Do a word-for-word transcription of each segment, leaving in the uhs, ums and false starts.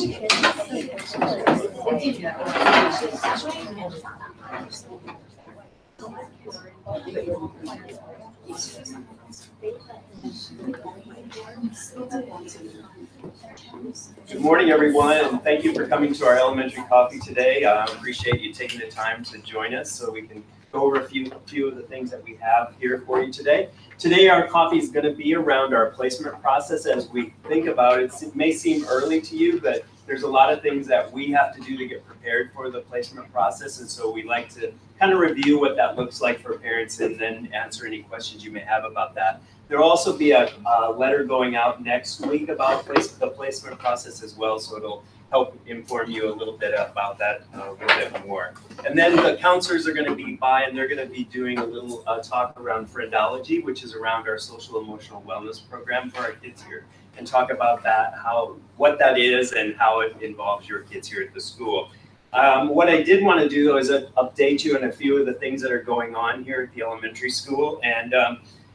Good morning, everyone, and thank you for coming to our elementary coffee today. I uh, appreciate you taking the time to join us so we can go over a few, few of the things that we have here for you today. Today, our coffee is going to be around our placement process as we think about it. It may seem early to you, but there's a lot of things that we have to do to get prepared for the placement process, and so we like to kind of review what that looks like for parents and then answer any questions you may have about that. There will also be a, a letter going out next week about place, the placement process as well, so it'll help inform you a little bit about that uh, a little bit more. And then the counselors are going to be by, and they're going to be doing a little uh, talk around Friendology, which is around our social emotional wellness program for our kids here, and talk about that, how what that is, and how it involves your kids here at the school. Um, what I did want to do, though, is uh, update you on a few of the things that are going on here at the elementary school. And um,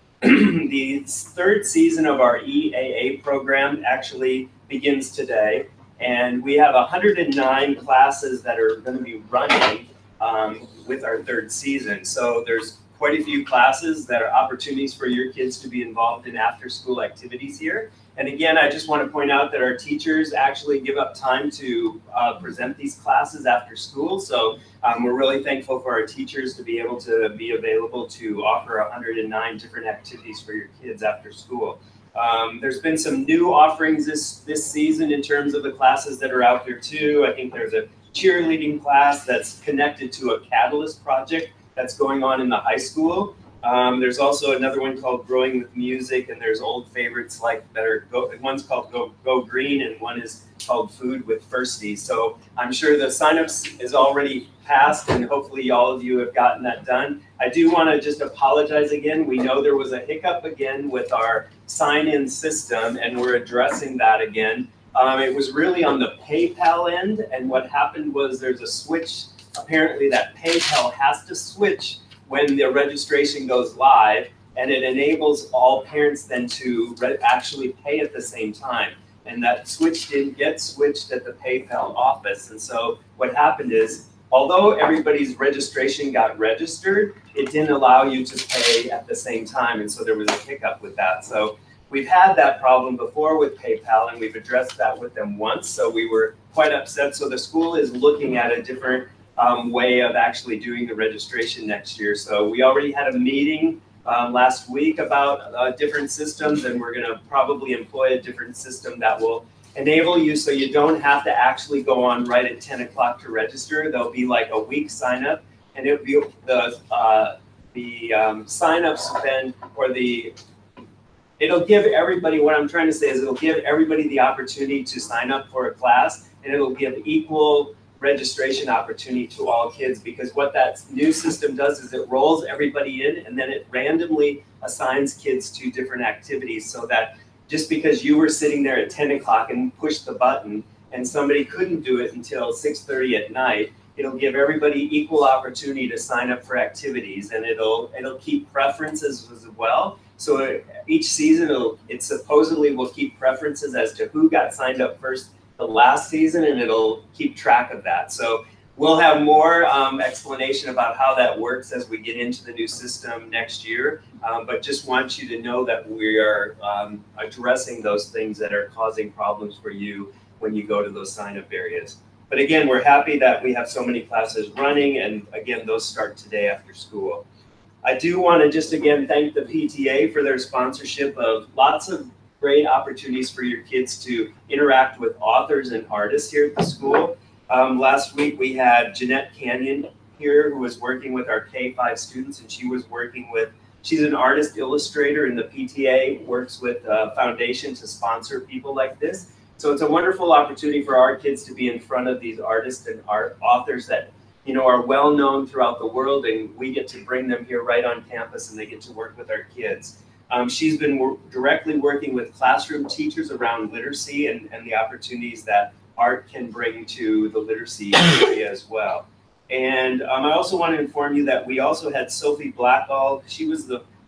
the third season of our E A A program actually begins today. And we have one hundred nine classes that are going to be running um, with our third season. So there's quite a few classes that are opportunities for your kids to be involved in after-school activities here. And again, I just want to point out that our teachers actually give up time to uh, present these classes after school. So um, we're really thankful for our teachers to be able to be available to offer one hundred nine different activities for your kids after school. Um, there's been some new offerings this, this season in terms of the classes that are out there too. I think there's a cheerleading class that's connected to a Catalyst project that's going on in the high school. Um, there's also another one called Growing with Music, and there's old favorites like that are, go, one's called Go, Go Green, and one is called Food with Firsties. So I'm sure the signups is already passed, and hopefully all of you have gotten that done. I do want to just apologize again. We know there was a hiccup again with our sign-in system, and we're addressing that again. Um, it was really on the PayPal end, and what happened was there's a switch. Apparently that PayPal has to switch when the registration goes live, and it enables all parents then to actually pay at the same time. And that switch didn't get switched at the PayPal office. And so what happened is, although everybody's registration got registered, it didn't allow you to pay at the same time. And so there was a hiccup with that. So we've had that problem before with PayPal, and we've addressed that with them once. So we were quite upset. So the school is looking at a different Um, way of actually doing the registration next year. So we already had a meeting um, last week about uh, different systems, and we're going to probably employ a different system that will enable you so you don't have to actually go on right at ten o'clock to register. There'll be like a week sign up, and it'll be the uh, the um, sign-ups then, or the it'll give everybody, what I'm trying to say is it'll give everybody the opportunity to sign up for a class, and it'll give equal registration opportunity to all kids, because what that new system does is it rolls everybody in, and then it randomly assigns kids to different activities, so that just because you were sitting there at ten o'clock and pushed the button and somebody couldn't do it until six thirty at night, it'll give everybody equal opportunity to sign up for activities, and it'll it'll keep preferences as well. So each season it'll, it supposedly will keep preferences as to who got signed up first the last season, and it'll keep track of that. So we'll have more um, explanation about how that works as we get into the new system next year. Um, but just want you to know that we are um, addressing those things that are causing problems for you when you go to those sign-up areas. But again, we're happy that we have so many classes running, and again, those start today after school. I do want to just again thank the P T A for their sponsorship of lots of great opportunities for your kids to interact with authors and artists here at the school. Um, last week we had Jeanette Canyon here, who was working with our K five students, and she was working with, she's an artist illustrator, and the P T A works with a foundation to sponsor people like this. So it's a wonderful opportunity for our kids to be in front of these artists and art authors that, you know, are well known throughout the world, and we get to bring them here right on campus, and they get to work with our kids. Um, she's been wor directly working with classroom teachers around literacy and, and the opportunities that art can bring to the literacy area as well. And um, I also want to inform you that we also had Sophie Blackall. She was the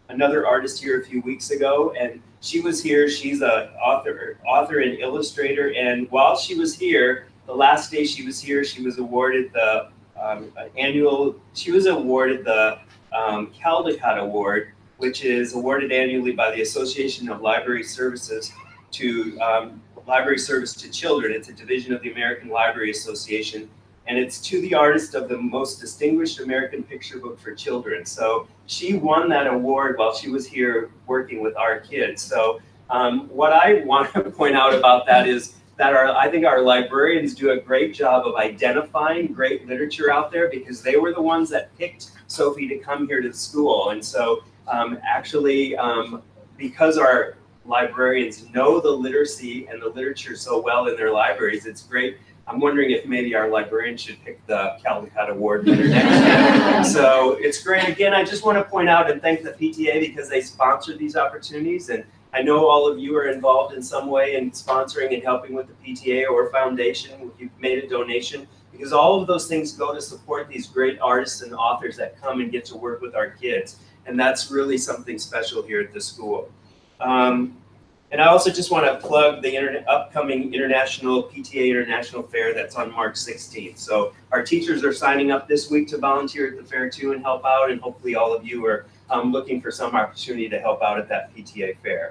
another artist here a few weeks ago, and she was here. She's a author, author and illustrator, and while she was here, the last day she was here, she was awarded the um, annual. She was awarded the um, Caldecott Award, which is awarded annually by the Association of Library Services to um, Library Service to Children. It's a division of the American Library Association, and it's to the artist of the most distinguished American picture book for children. So she won that award while she was here working with our kids. So um, what I want to point out about that is that our, I think our librarians do a great job of identifying great literature out there, because they were the ones that picked Sophie to come here to the school. And so um, actually, um, because our librarians know the literacy and the literature so well in their libraries, it's great. I'm wondering if maybe our librarians should pick the Caldecott Award winner next year. So it's great. Again, I just want to point out and thank the P T A because they sponsor these opportunities. And I know all of you are involved in some way in sponsoring and helping with the P T A or foundation if you've made a donation, because all of those things go to support these great artists and authors that come and get to work with our kids. And that's really something special here at the school. Um, And I also just want to plug the internet, upcoming International P T A International Fair that's on March sixteenth. So our teachers are signing up this week to volunteer at the fair too and help out, and hopefully all of you are um, looking for some opportunity to help out at that P T A fair.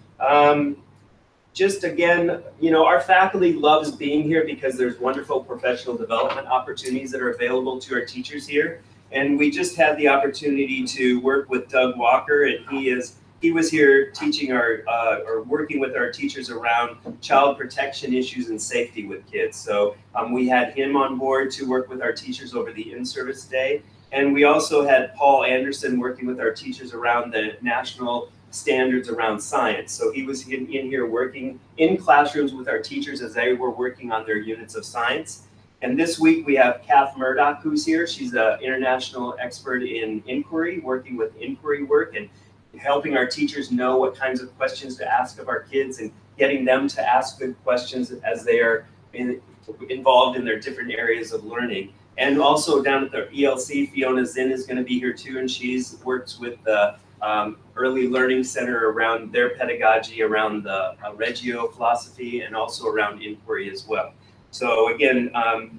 Um, just again, you know, our faculty loves being here because there's wonderful professional development opportunities that are available to our teachers here. And we just had the opportunity to work with Doug Walker, and he is He was here teaching our, uh, or working with our teachers around child protection issues and safety with kids. So um, we had him on board to work with our teachers over the in-service day. And we also had Paul Anderson working with our teachers around the national standards around science. So he was in, in here working in classrooms with our teachers as they were working on their units of science. And this week we have Kath Murdoch, who's here. She's an international expert in inquiry, working with inquiry work and helping our teachers know what kinds of questions to ask of our kids and getting them to ask good questions as they are in, involved in their different areas of learning. And also down at the E L C, Fiona Zinn is going to be here too, and she's works with the um, Early Learning Center around their pedagogy, around the uh, Reggio philosophy, and also around inquiry as well. So again, um,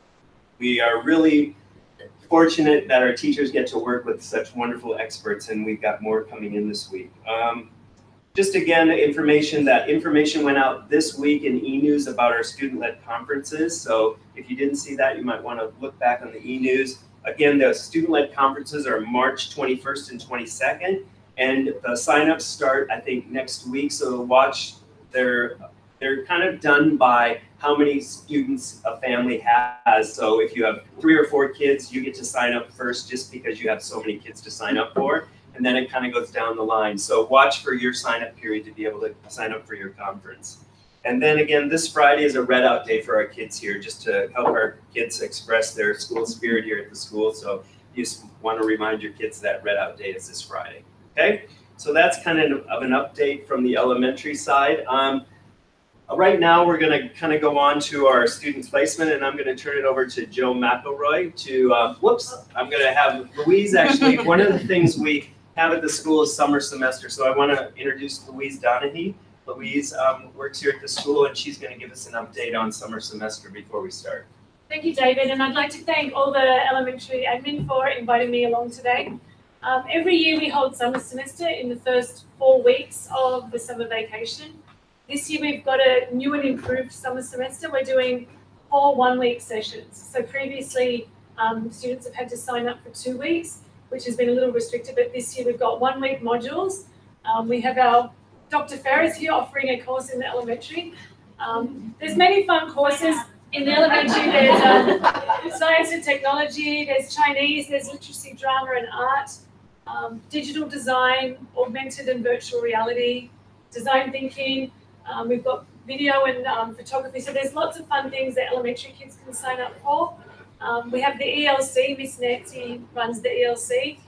we are really fortunate that our teachers get to work with such wonderful experts, and we've got more coming in this week. Um, just again, information, that information went out this week in e-news about our student-led conferences. So if you didn't see that, you might want to look back on the e-news. Again, the student-led conferences are March twenty-first and twenty-second, and the signups start, I think, next week. So watch, they're, they're kind of done by how many students a family has. So if you have three or four kids, you get to sign up first just because you have so many kids to sign up for. And then it kind of goes down the line. So watch for your sign up period to be able to sign up for your conference. And then again, this Friday is a read out day for our kids here, just to help our kids express their school spirit here at the school. So you just want to remind your kids that read out day is this Friday. Okay, so that's kind of, of an update from the elementary side. Um, Right now, we're going to kind of go on to our student placement, and I'm going to turn it over to Joe McElroy to, uh, whoops, I'm going to have Louise actually. One of the things we have at the school is summer semester, so I want to introduce Louise Donahue. Louise um, works here at the school, and she's going to give us an update on summer semester before we start. Thank you, David, and I'd like to thank all the elementary admin for inviting me along today. Um, every year we hold summer semester in the first four weeks of the summer vacation. This year we've got a new and improved summer semester. We're doing four one-week sessions. So previously um, students have had to sign up for two weeks, which has been a little restricted, but this year we've got one-week modules. Um, we have our Doctor Ferris here offering a course in the elementary. Um, there's many fun courses in the elementary. There's um, science and technology, there's Chinese, there's literacy, drama and art, um, digital design, augmented and virtual reality, design thinking. Um, we've got video and um, photography, so there's lots of fun things that elementary kids can sign up for. Um, we have the E L C, Miss Nancy runs the E L C,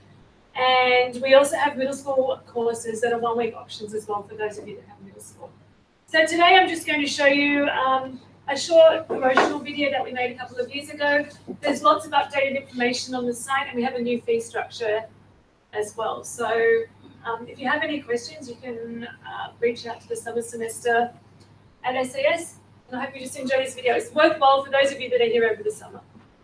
and we also have middle school courses that are one-week options as well for those of you that have middle school. So today I'm just going to show you um, a short promotional video that we made a couple of years ago. There's lots of updated information on the site, and we have a new fee structure as well. So Um, if you have any questions, you can uh, reach out to the summer semester at S A S. And I hope you just enjoy this video. It's worthwhile for those of you that are here over the summer.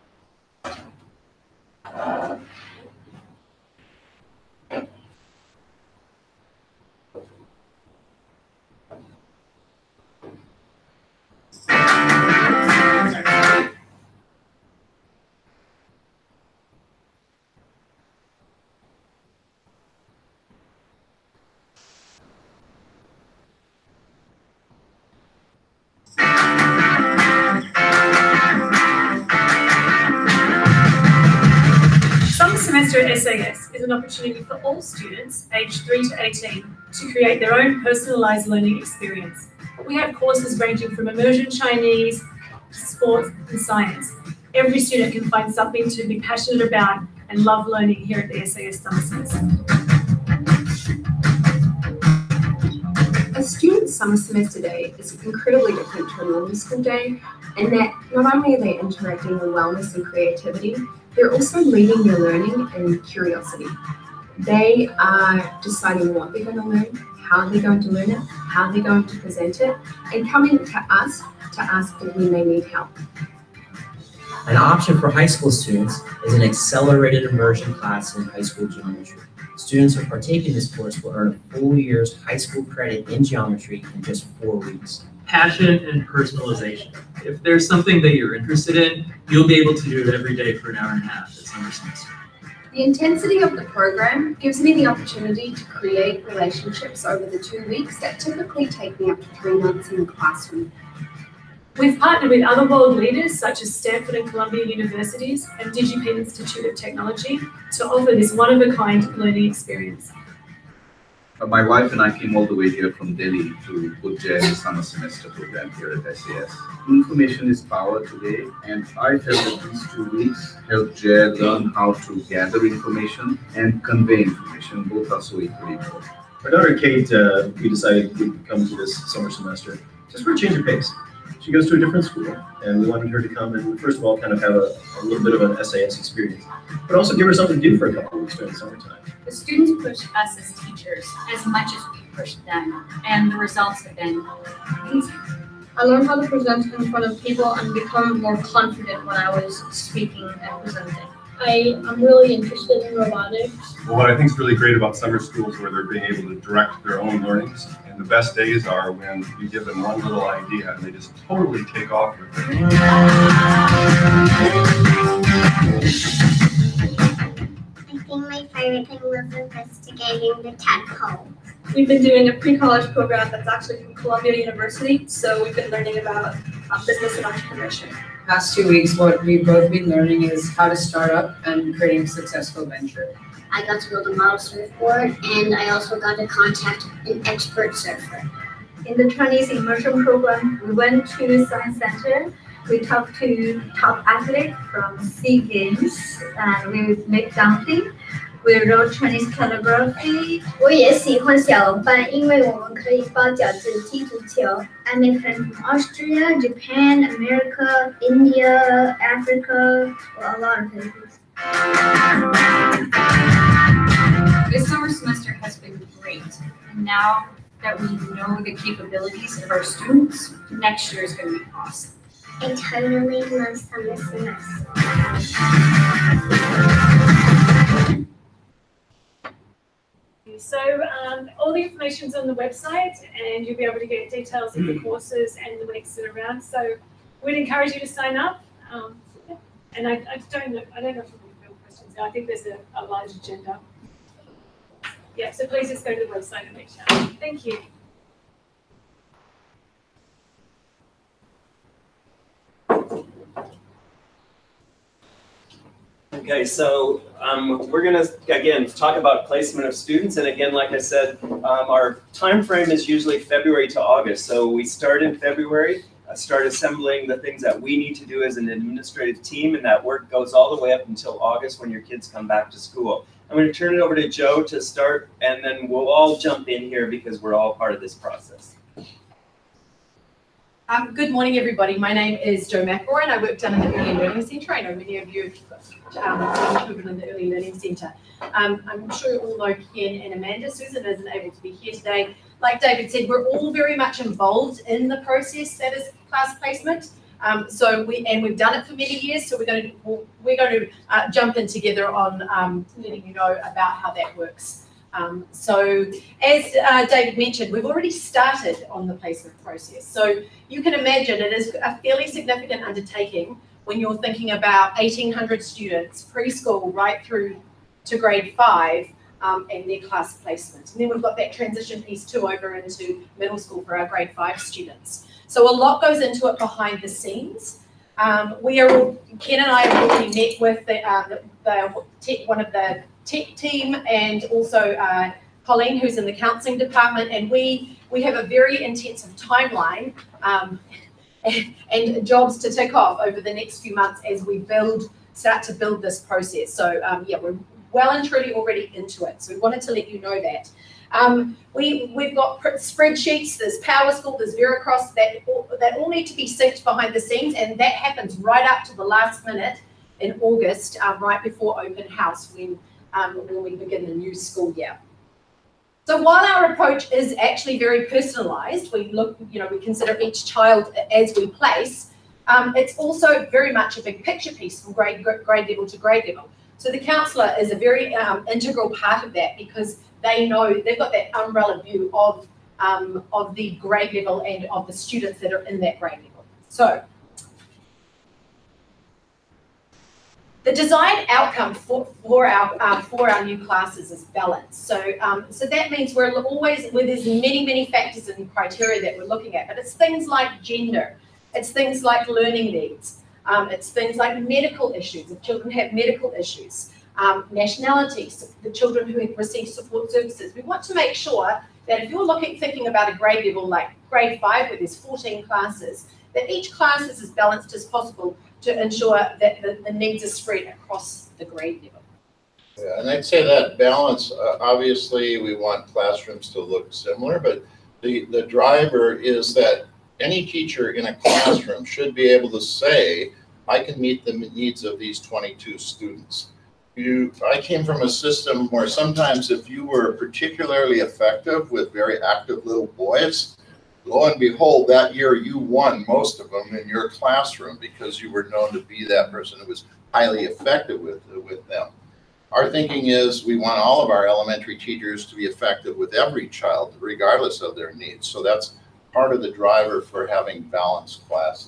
Summer semester at S A S is an opportunity for all students aged three to eighteen to create their own personalised learning experience. We have courses ranging from immersion Chinese, sports and science. Every student can find something to be passionate about and love learning here at the S A S Summer Semester. A student's summer semester day is incredibly different to a normal school day, in that not only are they interacting with wellness and creativity, they're also leading their learning and curiosity. They are deciding what they're going to learn, how they're going to learn it, how they're going to present it, and coming to us to ask for when they need help. An option for high school students is an accelerated immersion class in high school geometry. Students who partake in this course will earn a full year's high school credit in geometry in just four weeks. Passion and personalization. If there's something that you're interested in, you'll be able to do it every day for an hour and a half this summer semester. The intensity of the program gives me the opportunity to create relationships over the two weeks that typically take me up to three months in the classroom. We've partnered with other world leaders such as Stanford and Columbia Universities and DigiPen Institute of Technology to offer this one-of-a-kind learning experience. Uh, my wife and I came all the way here from Delhi to put Jared's summer semester program here at S A S. Information is power today, and I felt that these two weeks helped Jared learn how to gather information and convey information. Both are so equally important. Our daughter Kate, uh, we decided we'd come to this summer semester just for a change of pace. She goes to a different school, and we wanted her to come and, first of all, kind of have a, a little bit of an S A S experience, but also give her something to do for a couple of weeks during the summertime. The students push us as teachers as much as we push them, and the results have been amazing. I learned how to present in front of people and become more confident when I was speaking and presenting. I am really interested in robotics. Well, what I think is really great about summer school is where they're being able to direct their own learnings. And the best days are when you give them one little idea and they just totally take off with it. I think my favorite thing was investigating the tadpole. We've been doing a pre-college program that's actually from Columbia University, so we've been learning about um, business and entrepreneurship. Past two weeks, what we've both been learning is how to start up and creating a successful venture. I got to build a model surfboard, and I also got to contact an expert surfer. In the Chinese immersion program, we went to the Science Center. We talked to top athletes from SEA Games, and we made dumpling. We wrote Chinese calligraphy. 我也喜欢小龙班，因为我们可以包饺子、踢足球。I made friends from Austria, Japan, America, India, Africa, well, a lot of places. This summer semester has been great, and now that we know the capabilities of our students, next year is going to be awesome. I totally love summer semester. So um, all the information's on the website, and you'll be able to get details of the courses and the weeks that are around. So we'd encourage you to sign up. Um, yeah. And I, I don't know, I don't know if we can field questions now. I think there's a, a large agenda. Yeah, so please just go to the website and reach out. Thank you. Okay, so um, we're going to, again, talk about placement of students. And again, like I said, um, our time frame is usually February to August. So we start in February, uh, start assembling the things that we need to do as an administrative team, and that work goes all the way up until August when your kids come back to school. I'm going to turn it over to Joe to start, and then we'll all jump in here because we're all part of this process. Um, good morning, everybody. My name is Jo McElroy, and I work down in the Early Learning Centre. I know many of you have um, children in the Early Learning Centre. Um, I'm sure you all know Ken and Amanda. Susan isn't able to be here today. Like David said, we're all very much involved in the process that is class placement. Um, so we and we've done it for many years. So we're going to we're going to uh, jump in together on um, letting you know about how that works. Um, so as uh, David mentioned, we've already started on the placement process. So you can imagine it is a fairly significant undertaking when you're thinking about eighteen hundred students, preschool right through to grade five, um, and their class placement. And then we've got that transition piece too over into middle school for our grade five students. So a lot goes into it behind the scenes. Um, we are all, Ken and I have already met with the, uh, the, the tech, one of the tech team, and also uh, Colleen, who's in the counselling department, and we we have a very intensive timeline um, and, and jobs to tick off over the next few months as we build, start to build this process. So um, yeah, we're well and truly already into it. So we wanted to let you know that. Um, we, we've got spreadsheets, there's PowerSchool, there's Veracross, that all, that all need to be synced behind the scenes, and that happens right up to the last minute in August, um, right before open house when, um, when we begin the new school year. So while our approach is actually very personalised, we look, you know, we consider each child as we place, um, it's also very much a big picture piece from grade, grade level to grade level. So the counsellor is a very um, integral part of that, because they know, they've got that umbrella view of, um, of the grade level and of the students that are in that grade level. So the desired outcome for, for, our, uh, for our new classes is balance. So, um, so that means we're always, where there's many, many factors and criteria that we're looking at, but it's things like gender, it's things like learning needs, um, it's things like medical issues, if children have medical issues, um, nationalities, the children who receive support services. We want to make sure that if you're looking, thinking about a grade level like grade five, where there's fourteen classes, that each class is as balanced as possible to ensure that the, the needs are spread across the grade level. Yeah, and I'd say that balance, uh, obviously we want classrooms to look similar, but the, the driver is that any teacher in a classroom should be able to say, I can meet the needs of these twenty-two students. You, I came from a system where sometimes if you were particularly effective with very active little boys, lo and behold, that year you won most of them in your classroom because you were known to be that person who was highly effective with, with them. Our thinking is we want all of our elementary teachers to be effective with every child, regardless of their needs. So that's part of the driver for having balanced classes.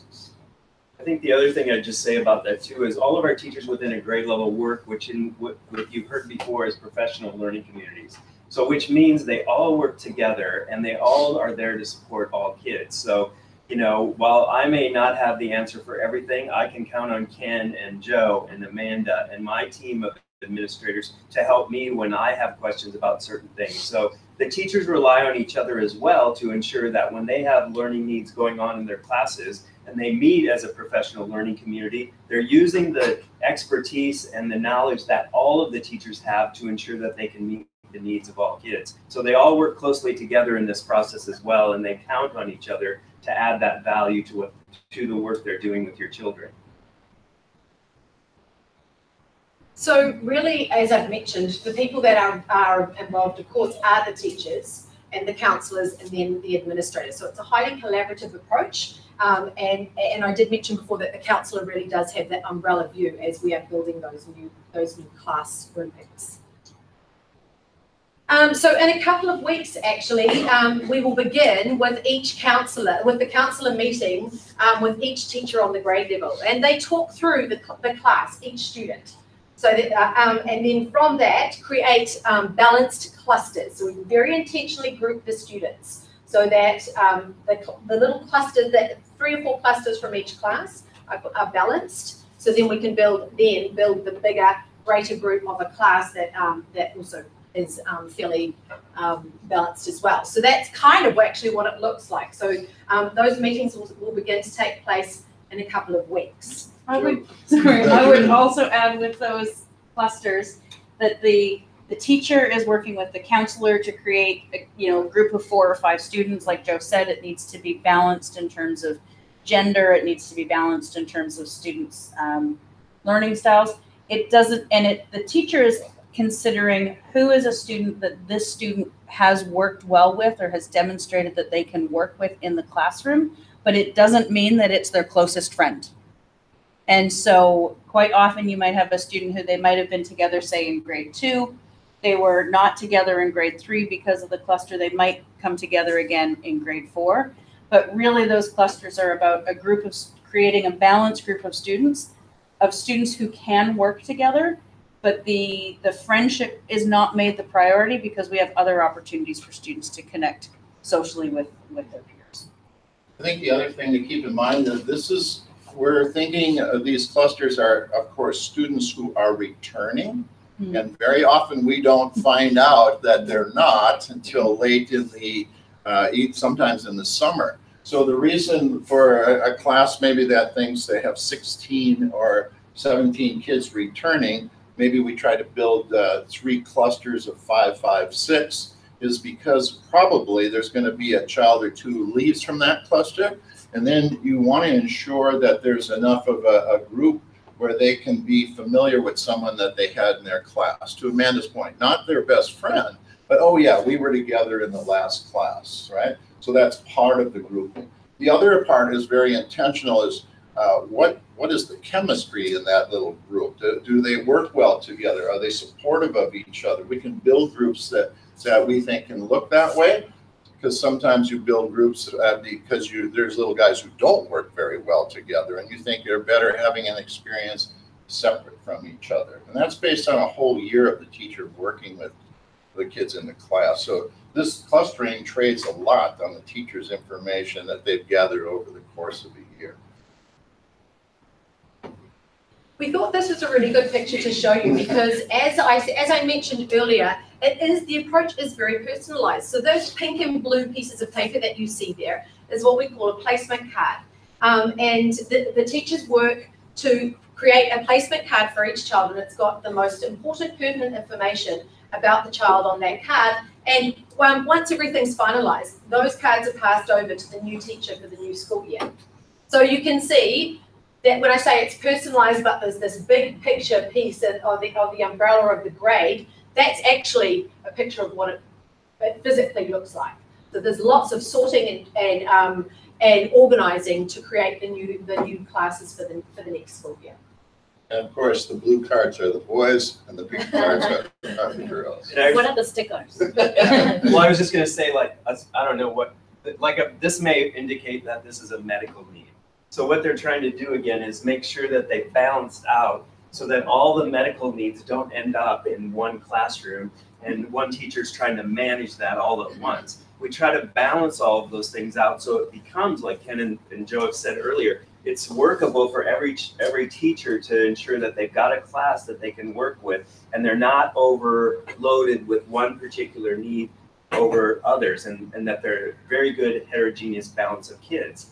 I think the other thing I'd just say about that too is all of our teachers within a grade level work, which in what, what you've heard before is professional learning communities. So which means they all work together and they all are there to support all kids. So, you know, while I may not have the answer for everything, I can count on Ken and Joe and Amanda and my team of administrators to help me when I have questions about certain things. So the teachers rely on each other as well to ensure that when they have learning needs going on in their classes and they meet as a professional learning community, they're using the expertise and the knowledge that all of the teachers have to ensure that they can meet the needs of all kids. So they all work closely together in this process as well, and they count on each other to add that value to what, to the work they're doing with your children. So really, as I've mentioned, the people that are, are involved, of course, are the teachers and the counsellors and then the administrators. So it's a highly collaborative approach. Um, and, and I did mention before that the counsellor really does have that umbrella view as we are building those new, those new class groupings. Um, so in a couple of weeks, actually, um, we will begin with each counsellor, with the counsellor meeting um, with each teacher on the grade level. And they talk through the, the class, each student. So that, uh, um, and then from that, create um, balanced clusters. So we very intentionally group the students so that um, the, the little clusters, that three or four clusters from each class are, are balanced. So then we can build, then build the bigger, greater group of a class that um, that also is um, fairly um, balanced as well. So that's kind of actually what it looks like. So um, those meetings will, will begin to take place in a couple of weeks. I would, sorry, I would also add with those clusters that the the teacher is working with the counselor to create a, you know, a group of four or five students. Like Joe said, it needs to be balanced in terms of gender, it needs to be balanced in terms of students' um, learning styles. It doesn't, and it the teacher is considering who is a student that this student has worked well with or has demonstrated that they can work with in the classroom, but it doesn't mean that it's their closest friend. And so quite often you might have a student who they might have been together, say in grade two, they were not together in grade three because of the cluster, they might come together again in grade four. But really those clusters are about a group of, creating a balanced group of students, of students who can work together, but the, the friendship is not made the priority because we have other opportunities for students to connect socially with, with their peers. I think the other thing to keep in mind is this is, we're thinking of these clusters are, of course, students who are returning. Mm-hmm. And very often we don't find out that they're not until late in the, uh, sometimes in the summer. So the reason for a, a class maybe that thinks they have sixteen or seventeen kids returning, maybe we try to build uh, three clusters of five, five, six, is because probably there's going to be a child or two who leaves from that cluster. And then you want to ensure that there's enough of a, a group where they can be familiar with someone that they had in their class. To Amanda's point, not their best friend, but oh yeah, we were together in the last class, right? So that's part of the grouping. The other part is very intentional is uh, what what is the chemistry in that little group? Do, do they work well together? Are they supportive of each other? We can build groups that, that we think can look that way, because sometimes you build groups uh, because you there's little guys who don't work very well together, and you think they're better having an experience separate from each other. And that's based on a whole year of the teacher working with the kids in the class. So this clustering trades a lot on the teacher's information that they've gathered over the course of a year. We thought this was a really good picture to show you because as I, as I mentioned earlier, it is, the approach is very personalized. So those pink and blue pieces of paper that you see there is what we call a placement card. Um, and the, the teachers work to create a placement card for each child, and it's got the most important pertinent information about the child on that card. And um, once everything's finalized, those cards are passed over to the new teacher for the new school year. So you can see that when I say it's personalized, but there's this big picture piece of the, of the umbrella of the grade, that's actually a picture of what it, it physically looks like. So there's lots of sorting and and, um, and organizing to create the new the new classes for the for the next school year. And of course, the blue cards are the boys, and the pink cards are, are the girls. What are the stickers? Well, I was just going to say, like, I don't know what, like, a, this may indicate that this is a medical need. So what they're trying to do again is make sure that they balance out so that all the medical needs don't end up in one classroom and one teacher's trying to manage that all at once. We try to balance all of those things out so it becomes, like Ken and, and Joe have said earlier, it's workable for every every teacher to ensure that they've got a class that they can work with and they're not overloaded with one particular need over others, and, and that they're very good heterogeneous balance of kids.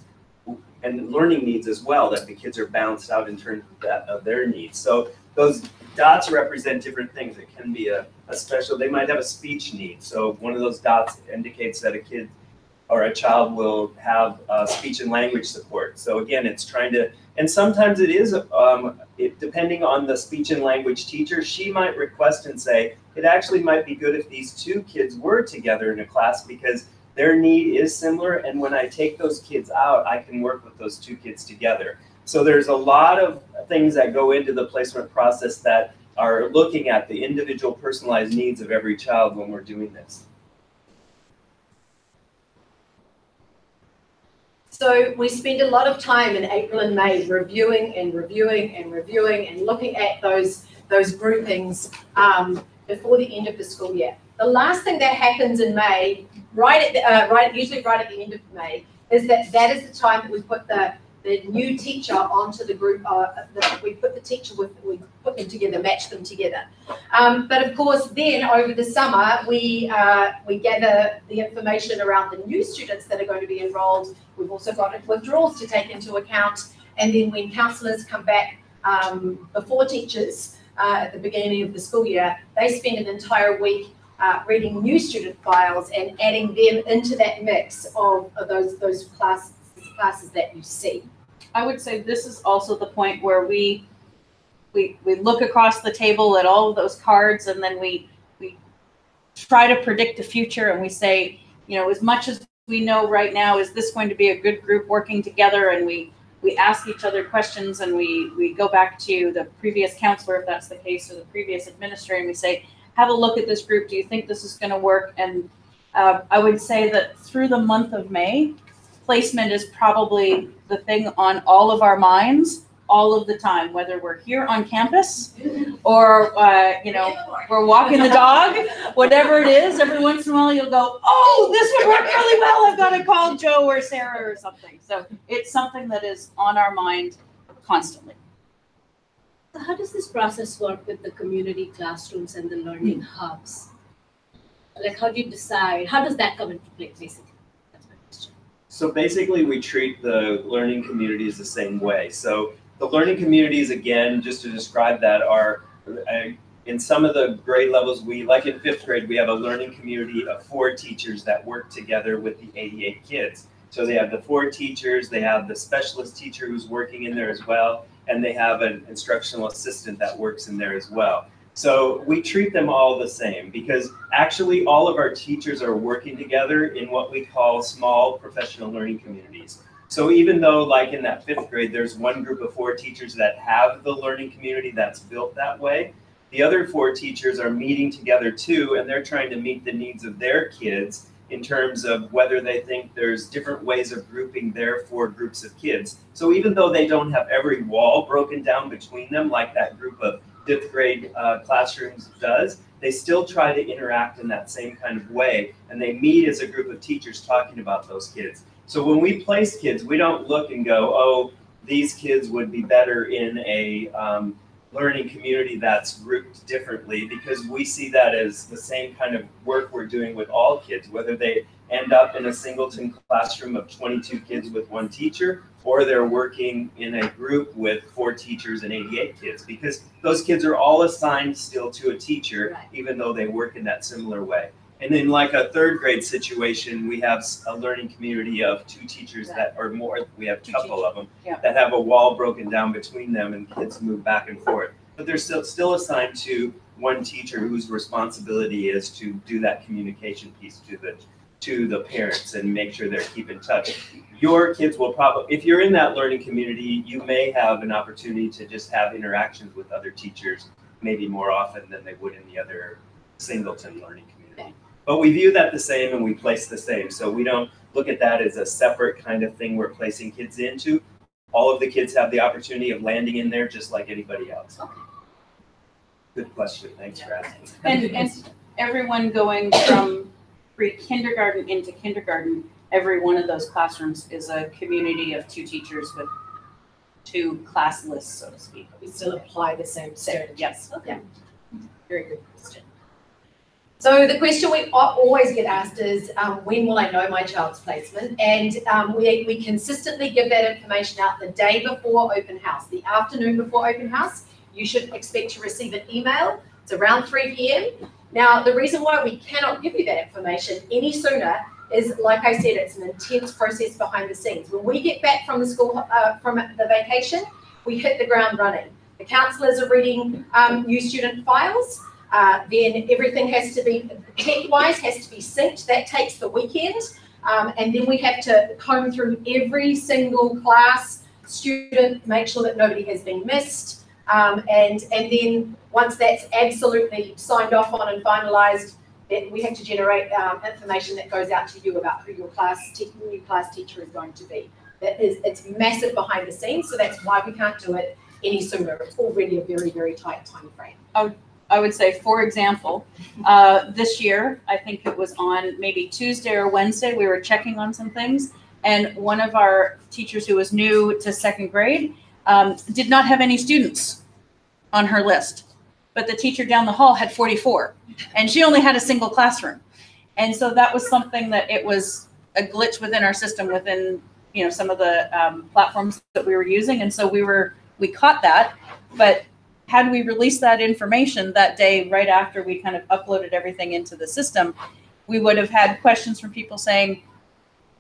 And learning needs as well, that the kids are balanced out in terms of, that, of their needs. So those dots represent different things. It can be a, a special, they might have a speech need. So one of those dots indicates that a kid or a child will have uh, speech and language support. So again, it's trying to, and sometimes it is, um, it, depending on the speech and language teacher, she might request and say, it actually might be good if these two kids were together in a class because their need is similar, and when I take those kids out, I can work with those two kids together. So there's a lot of things that go into the placement process that are looking at the individual personalized needs of every child when we're doing this. So we spend a lot of time in April and May reviewing and reviewing and reviewing and looking at those, those groupings um, before the end of the school year. The last thing that happens in May, right at the, uh, right, usually right at the end of May, is that that is the time that we put the, the new teacher onto the group. Uh, the, we put the teacher with, we put them together, match them together. Um, but of course, then over the summer, we uh, we gather the information around the new students that are going to be enrolled. We've also got withdrawals to take into account, and then when counsellors come back um, before teachers uh, at the beginning of the school year, they spend an entire week Uh, reading new student files and adding them into that mix of, of those those class classes that you see? I would say this is also the point where we we we look across the table at all of those cards, and then we we try to predict the future, and we say, you know, as much as we know right now, is this going to be a good group working together? And we we ask each other questions, and we we go back to the previous counselor, if that's the case, or the previous administrator, and we say, have a look at this group. Do you think this is going to work? And uh, I would say that through the month of May, placement is probably the thing on all of our minds all of the time, whether we're here on campus or, uh, you know, we're walking the dog, whatever it is. Every once in a while you'll go, oh, this would work really well. I've got to call Joe or Sarah or something. So it's something that is on our mind constantly. So how does this process work with the community classrooms and the learning hubs? Like, how do you decide? How does that come into play, basically? That's my question. So basically, we treat the learning communities the same way. So the learning communities, again, just to describe that, are uh, in some of the grade levels, we, like in fifth grade, we have a learning community of four teachers that work together with the eighty-eight kids. So they have the four teachers, they have the specialist teacher who's working in there as well, and they have an instructional assistant that works in there as well. So we treat them all the same because actually all of our teachers are working together in what we call small professional learning communities. So even though like in that fifth grade, there's one group of four teachers that have the learning community that's built that way, the other four teachers are meeting together too, and they're trying to meet the needs of their kids in terms of whether they think there's different ways of grouping their four groups of kids. So even though they don't have every wall broken down between them like that group of fifth grade uh, classrooms does, they still try to interact in that same kind of way, and they meet as a group of teachers talking about those kids. So when we place kids, we don't look and go, oh, these kids would be better in a um, learning community that's grouped differently, because we see that as the same kind of work we're doing with all kids, whether they end up in a singleton classroom of twenty-two kids with one teacher, or they're working in a group with four teachers and eighty-eight kids, because those kids are all assigned still to a teacher, right, even though they work in that similar way. And in like a third grade situation, we have a learning community of two teachers that are more, we have a couple of them, yeah, that have a wall broken down between them and kids move back and forth. But they're still, still assigned to one teacher whose responsibility is to do that communication piece to the, to the parents and make sure they're keeping in touch. Your kids will probably, if you're in that learning community, you may have an opportunity to just have interactions with other teachers maybe more often than they would in the other singleton learning community. But we view that the same and we place the same. So we don't look at that as a separate kind of thing we're placing kids into. All of the kids have the opportunity of landing in there just like anybody else. Okay. Good question. Thanks for asking. And, and everyone going from pre-kindergarten into kindergarten, every one of those classrooms is a community of two teachers with two class lists, so to speak. We still apply the same strategy. Yes. Okay. Very good question. So the question we always get asked is, um, when will I know my child's placement? And um, we, we consistently give that information out the day before open house. The afternoon before open house, you should expect to receive an email. It's around three p m Now, the reason why we cannot give you that information any sooner is, like I said, it's an intense process behind the scenes. When we get back from the school, uh, from the vacation, we hit the ground running. The counsellors are reading um, new student files. Uh, then everything has to be, tech-wise, has to be synced. That takes the weekend. Um, and then we have to comb through every single class, student, make sure that nobody has been missed. Um, and, and then once that's absolutely signed off on and finalised, then we have to generate um, information that goes out to you about who your class new class teacher is going to be. That is, it's massive behind the scenes, so that's why we can't do it any sooner. It's already a very, very tight time frame. Oh. I would say, for example, uh, this year, I think it was on maybe Tuesday or Wednesday, we were checking on some things, and one of our teachers who was new to second grade um, did not have any students on her list, but the teacher down the hall had forty-four, and she only had a single classroom. And so that was something that it was a glitch within our system, within, you know, some of the um, platforms that we were using, and so we were, we caught that, but had we released that information that day right after we kind of uploaded everything into the system, we would have had questions from people saying,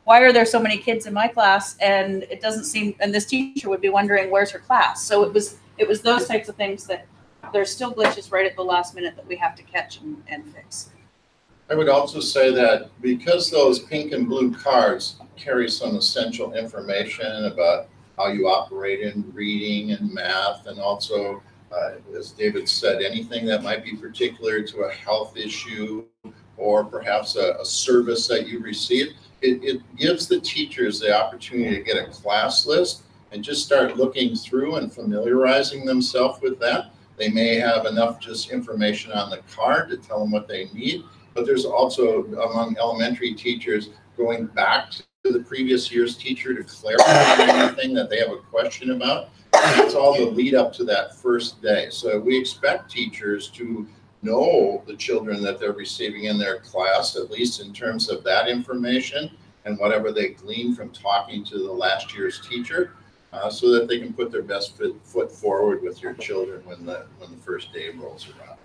why are there so many kids in my class? And it doesn't seem, and this teacher would be wondering, where's her class? So it was, it was those types of things that there's still glitches right at the last minute that we have to catch and, and fix. I would also say that because those pink and blue cards carry some essential information about how you operate in reading and math, and also, uh, as David said, anything that might be particular to a health issue or perhaps a, a service that you receive, it, it gives the teachers the opportunity to get a class list and just start looking through and familiarizing themselves with that. They may have enough just information on the card to tell them what they need, but there's also among elementary teachers going back to the previous year's teacher to clarify anything that they have a question about. It's all the lead up to that first day. So we expect teachers to know the children that they're receiving in their class, at least in terms of that information and whatever they glean from talking to the last year's teacher, uh, so that they can put their best foot, foot forward with your children when the, when the first day rolls around.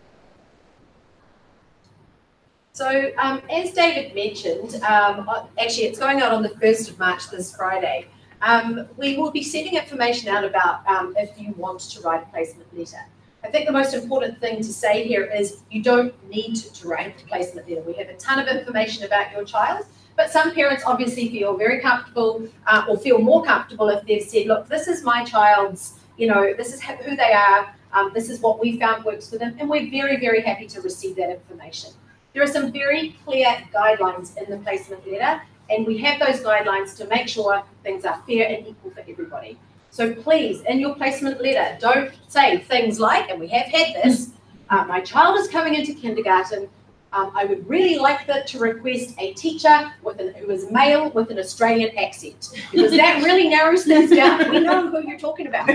So um, as David mentioned, um, actually it's going out on the first of March this Friday. Um, we will be sending information out about um, if you want to write a placement letter. I think the most important thing to say here is you don't need to write a placement letter. We have a ton of information about your child, but some parents obviously feel very comfortable uh, or feel more comfortable if they've said, look, this is my child's, you know, this is who they are, um, this is what we found works for them, and we're very, very happy to receive that information. There are some very clear guidelines in the placement letter, and we have those guidelines to make sure things are fair and equal for everybody. So please, in your placement letter, don't say things like, and we have had this, uh, my child is coming into kindergarten, um, I would really like that to request a teacher with an, who is male with an Australian accent, because that really narrows things down. We know who you're talking about.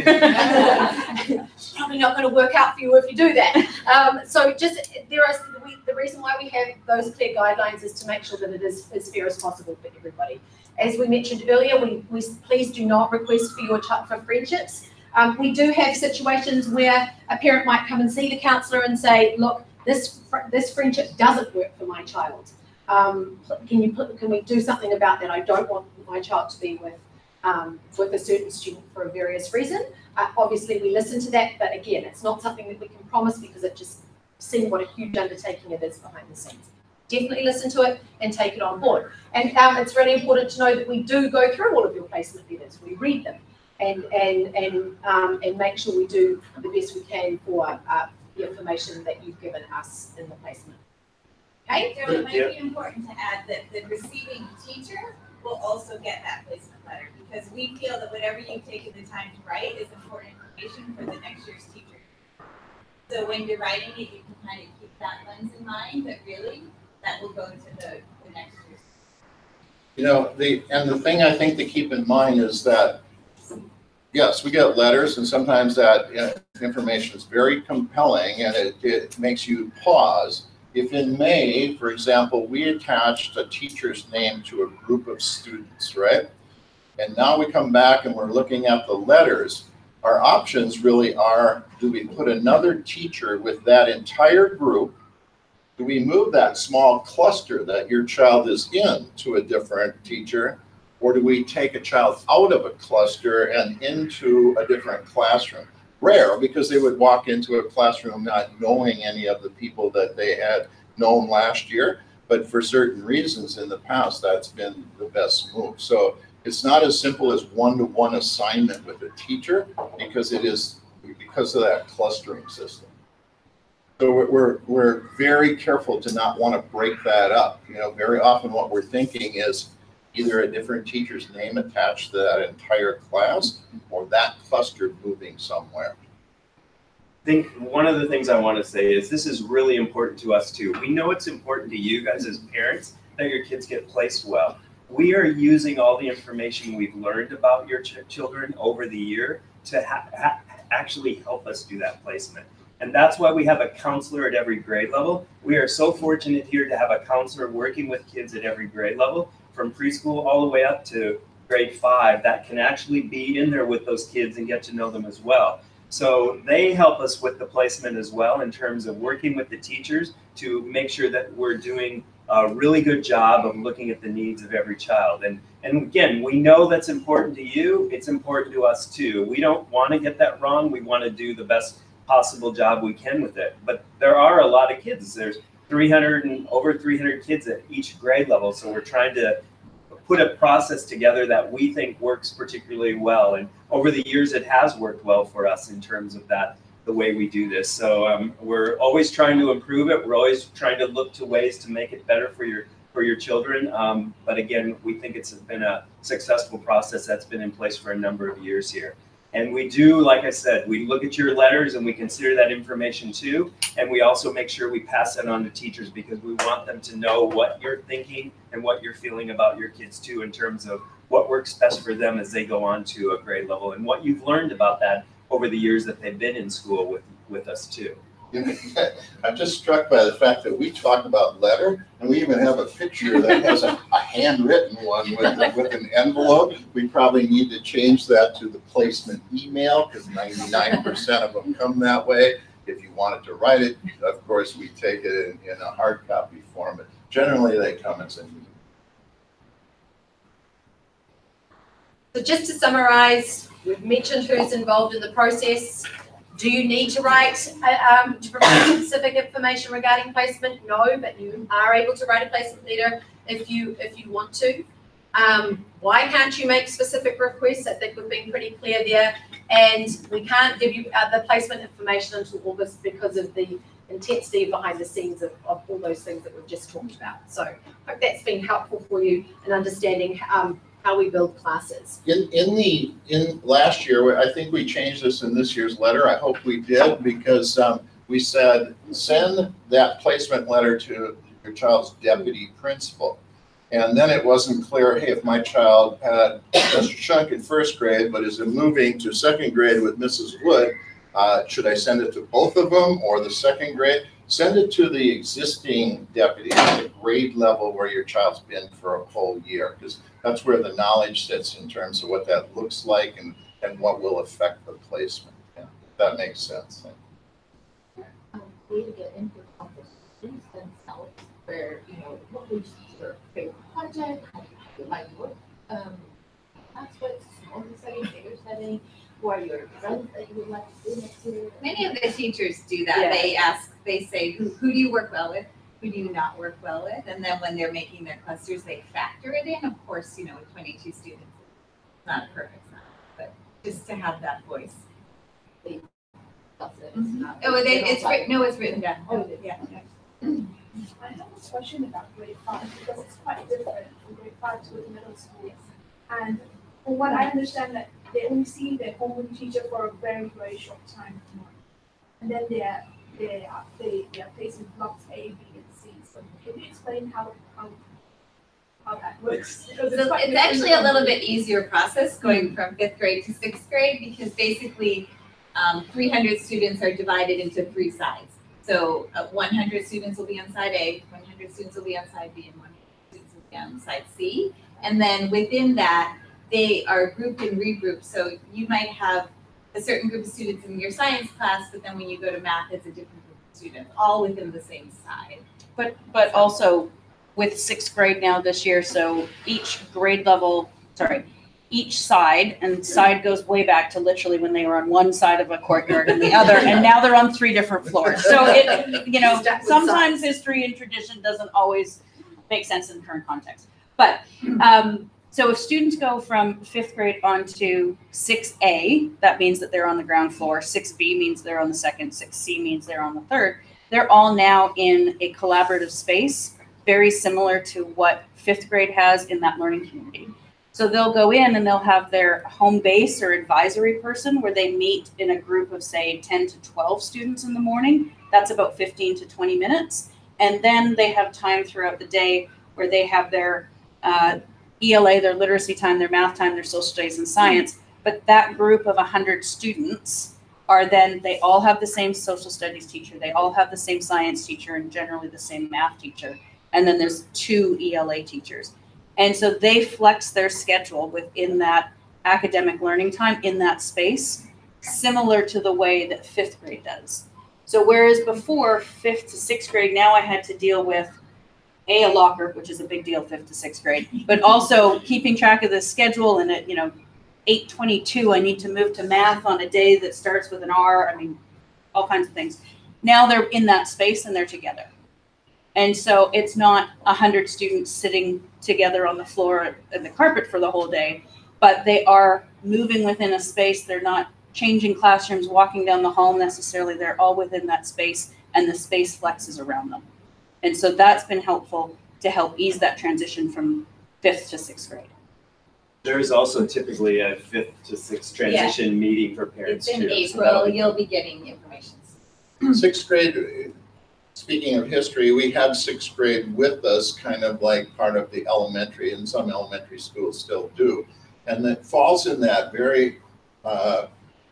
It's probably not going to work out for you if you do that. Um, so just, there are, we, the reason why we have those clear guidelines is to make sure that it is as fair as possible for everybody. As we mentioned earlier, we, we please do not request for your child for friendships. Um, we do have situations where a parent might come and see the counsellor and say, look, this this friendship doesn't work for my child. Um, can you put, can we do something about that? I don't want my child to be with um, with a certain student for a various reason. Uh, obviously, we listen to that, but again, it's not something that we can promise because it just seems what a huge undertaking it is behind the scenes. Definitely listen to it and take it on board. And um, it's really important to know that we do go through all of your placement letters. We read them and and and um, and make sure we do the best we can for uh, the information that you've given us in the placement. Okay? So it might be important to add that the receiving teacher will also get that placement letter, because we feel that whatever you've taken the time to write is important information for the next year's teacher. So when you're writing it, you can kind of keep that lens in mind, but really that will go to the, the next year's. You know, the and the thing I think to keep in mind is that, yes, we get letters, and sometimes that you know, information is very compelling, and it, it makes you pause. If in May, for example, we attached a teacher's name to a group of students, right? And now we come back and we're looking at the letters, our options really are, do we put another teacher with that entire group? Do we move that small cluster that your child is in to a different teacher? Or do we take a child out of a cluster and into a different classroom? Rare, because they would walk into a classroom not knowing any of the people that they had known last year. But for certain reasons in the past, that's been the best move. So it's not as simple as one-to-one assignment with a teacher, because it is because of that clustering system. So we're, we're, we're very careful to not want to break that up. You know, very often what we're thinking is either a different teacher's name attached to that entire class or that cluster moving somewhere. I think one of the things I want to say is this is really important to us too. We know it's important to you guys as parents that your kids get placed well. We are using all the information we've learned about your ch children over the year to ha ha actually help us do that placement. And that's why we have a counselor at every grade level. We are so fortunate here to have a counselor working with kids at every grade level, from preschool all the way up to grade five, that can actually be in there with those kids and get to know them as well. So they help us with the placement as well in terms of working with the teachers to make sure that we're doing a really good job of looking at the needs of every child. And, and again, we know that's important to you. It's important to us too. We don't want to get that wrong. We want to do the best possible job we can with it. But there are a lot of kids. There's three hundred and over three hundred kids at each grade level. So we're trying to put a process together that we think works particularly well. And over the years, it has worked well for us in terms of that, the way we do this. So um, we're always trying to improve it. We're always trying to look to ways to make it better for your for your children. Um, but again, we think it's been a successful process that's been in place for a number of years here. And we do, like I said, we look at your letters and we consider that information too. And we also make sure we pass that on to teachers because we want them to know what you're thinking and what you're feeling about your kids too, in terms of what works best for them as they go on to a grade level and what you've learned about that over the years that they've been in school with, with us too. I'm just struck by the fact that we talk about letter, and we even have a picture that has a, a handwritten one with, with an envelope. We probably need to change that to the placement email because ninety-nine percent of them come that way. If you wanted to write it, of course, we take it in, in a hard copy form, but generally they come as an email. So just to summarize, we've mentioned who's involved in the process. Do you need to write, uh, um, to provide specific information regarding placement? No, but you are able to write a placement letter if you if you want to. Um, why can't you make specific requests? I think we've been pretty clear there. And we can't give you uh, the placement information until August because of the intensity behind the scenes of, of all those things that we've just talked about. So I hope that's been helpful for you in understanding um, how we build classes. In, in the, in last year, I think we changed this in this year's letter. I hope we did because um, we said, send that placement letter to your child's deputy principal. And then it wasn't clear, hey, if my child had a chunk in first grade, but is moving to second grade with Missus Wood, uh, should I send it to both of them or the second grade? Send it to the existing deputy at the grade level where your child's been for a whole year, because that's where the knowledge sits in terms of what that looks like and, and what will affect the placement. Yeah, if that makes sense. Um, we need to get input from the students themselves, where, you know, what was your favorite project, how do you like work, um, aspects, small setting, bigger setting, who are your friends that you would like to do next year? Many of the teachers do that. Yeah. They ask, they say, who, who do you work well with? Who do you not work well with? And then when they're making their clusters, they factor it in. Of course, you know, with twenty-two students, it's not perfect, it's not, but just to have that voice. They, Mm-hmm. Oh, they, it's written, no, it's written down. Oh, yeah. yeah. I have a question about grade five because it's quite different from grade five to the middle school. And from what I understand, that they only see their homeroom teacher for a very, very short time per month. And then they are they are they, they are placed in blocks A, B, and C. So can you explain how how how that works? Because So quite it's different actually a from- little bit easier process going from fifth grade to sixth grade because basically um, three hundred students are divided into three sides. So uh, one hundred students will be on side A, one hundred students will be on side B, and one hundred students will be on side C. And then within that, they are grouped and regrouped. So you might have a certain group of students in your science class, but then when you go to math, it's a different group of students, all within the same side. But but also with sixth grade now this year, so each grade level, sorry, each side, and side goes way back to literally when they were on one side of a courtyard and the other, and now they're on three different floors. So it, you know, sometimes history and tradition doesn't always make sense in the current context. But um, so if students go from fifth grade on to six A, that means that they're on the ground floor. six B means they're on the second. six C means they're on the third. They're all now in a collaborative space, very similar to what fifth grade has in that learning community. So they'll go in and they'll have their home base or advisory person where they meet in a group of, say, ten to twelve students in the morning. That's about fifteen to twenty minutes. And then they have time throughout the day where they have their uh, E L A, their literacy time, their math time, their social studies and science. But that group of one hundred students are then, they all have the same social studies teacher. They all have the same science teacher and generally the same math teacher. And then there's two E L A teachers. And so they flex their schedule within that academic learning time in that space, similar to the way that fifth grade does. So whereas before fifth to sixth grade, now I had to deal with A, a locker, which is a big deal, fifth to sixth grade, but also keeping track of the schedule and at, you know, eight twenty-two, I need to move to math on a day that starts with an R. I mean, all kinds of things. Now they're in that space and they're together. And so it's not a hundred students sitting together on the floor and the carpet for the whole day, but they are moving within a space. They're not changing classrooms, walking down the hall necessarily. They're all within that space and the space flexes around them. And so that's been helpful to help ease that transition from fifth to sixth grade. There's also typically a fifth to sixth transition meeting for parents It's too. in so that'll April, be- you'll be getting information. Sixth grade, speaking of history, we had sixth grade with us, kind of like part of the elementary, and some elementary schools still do. And it falls in that very uh,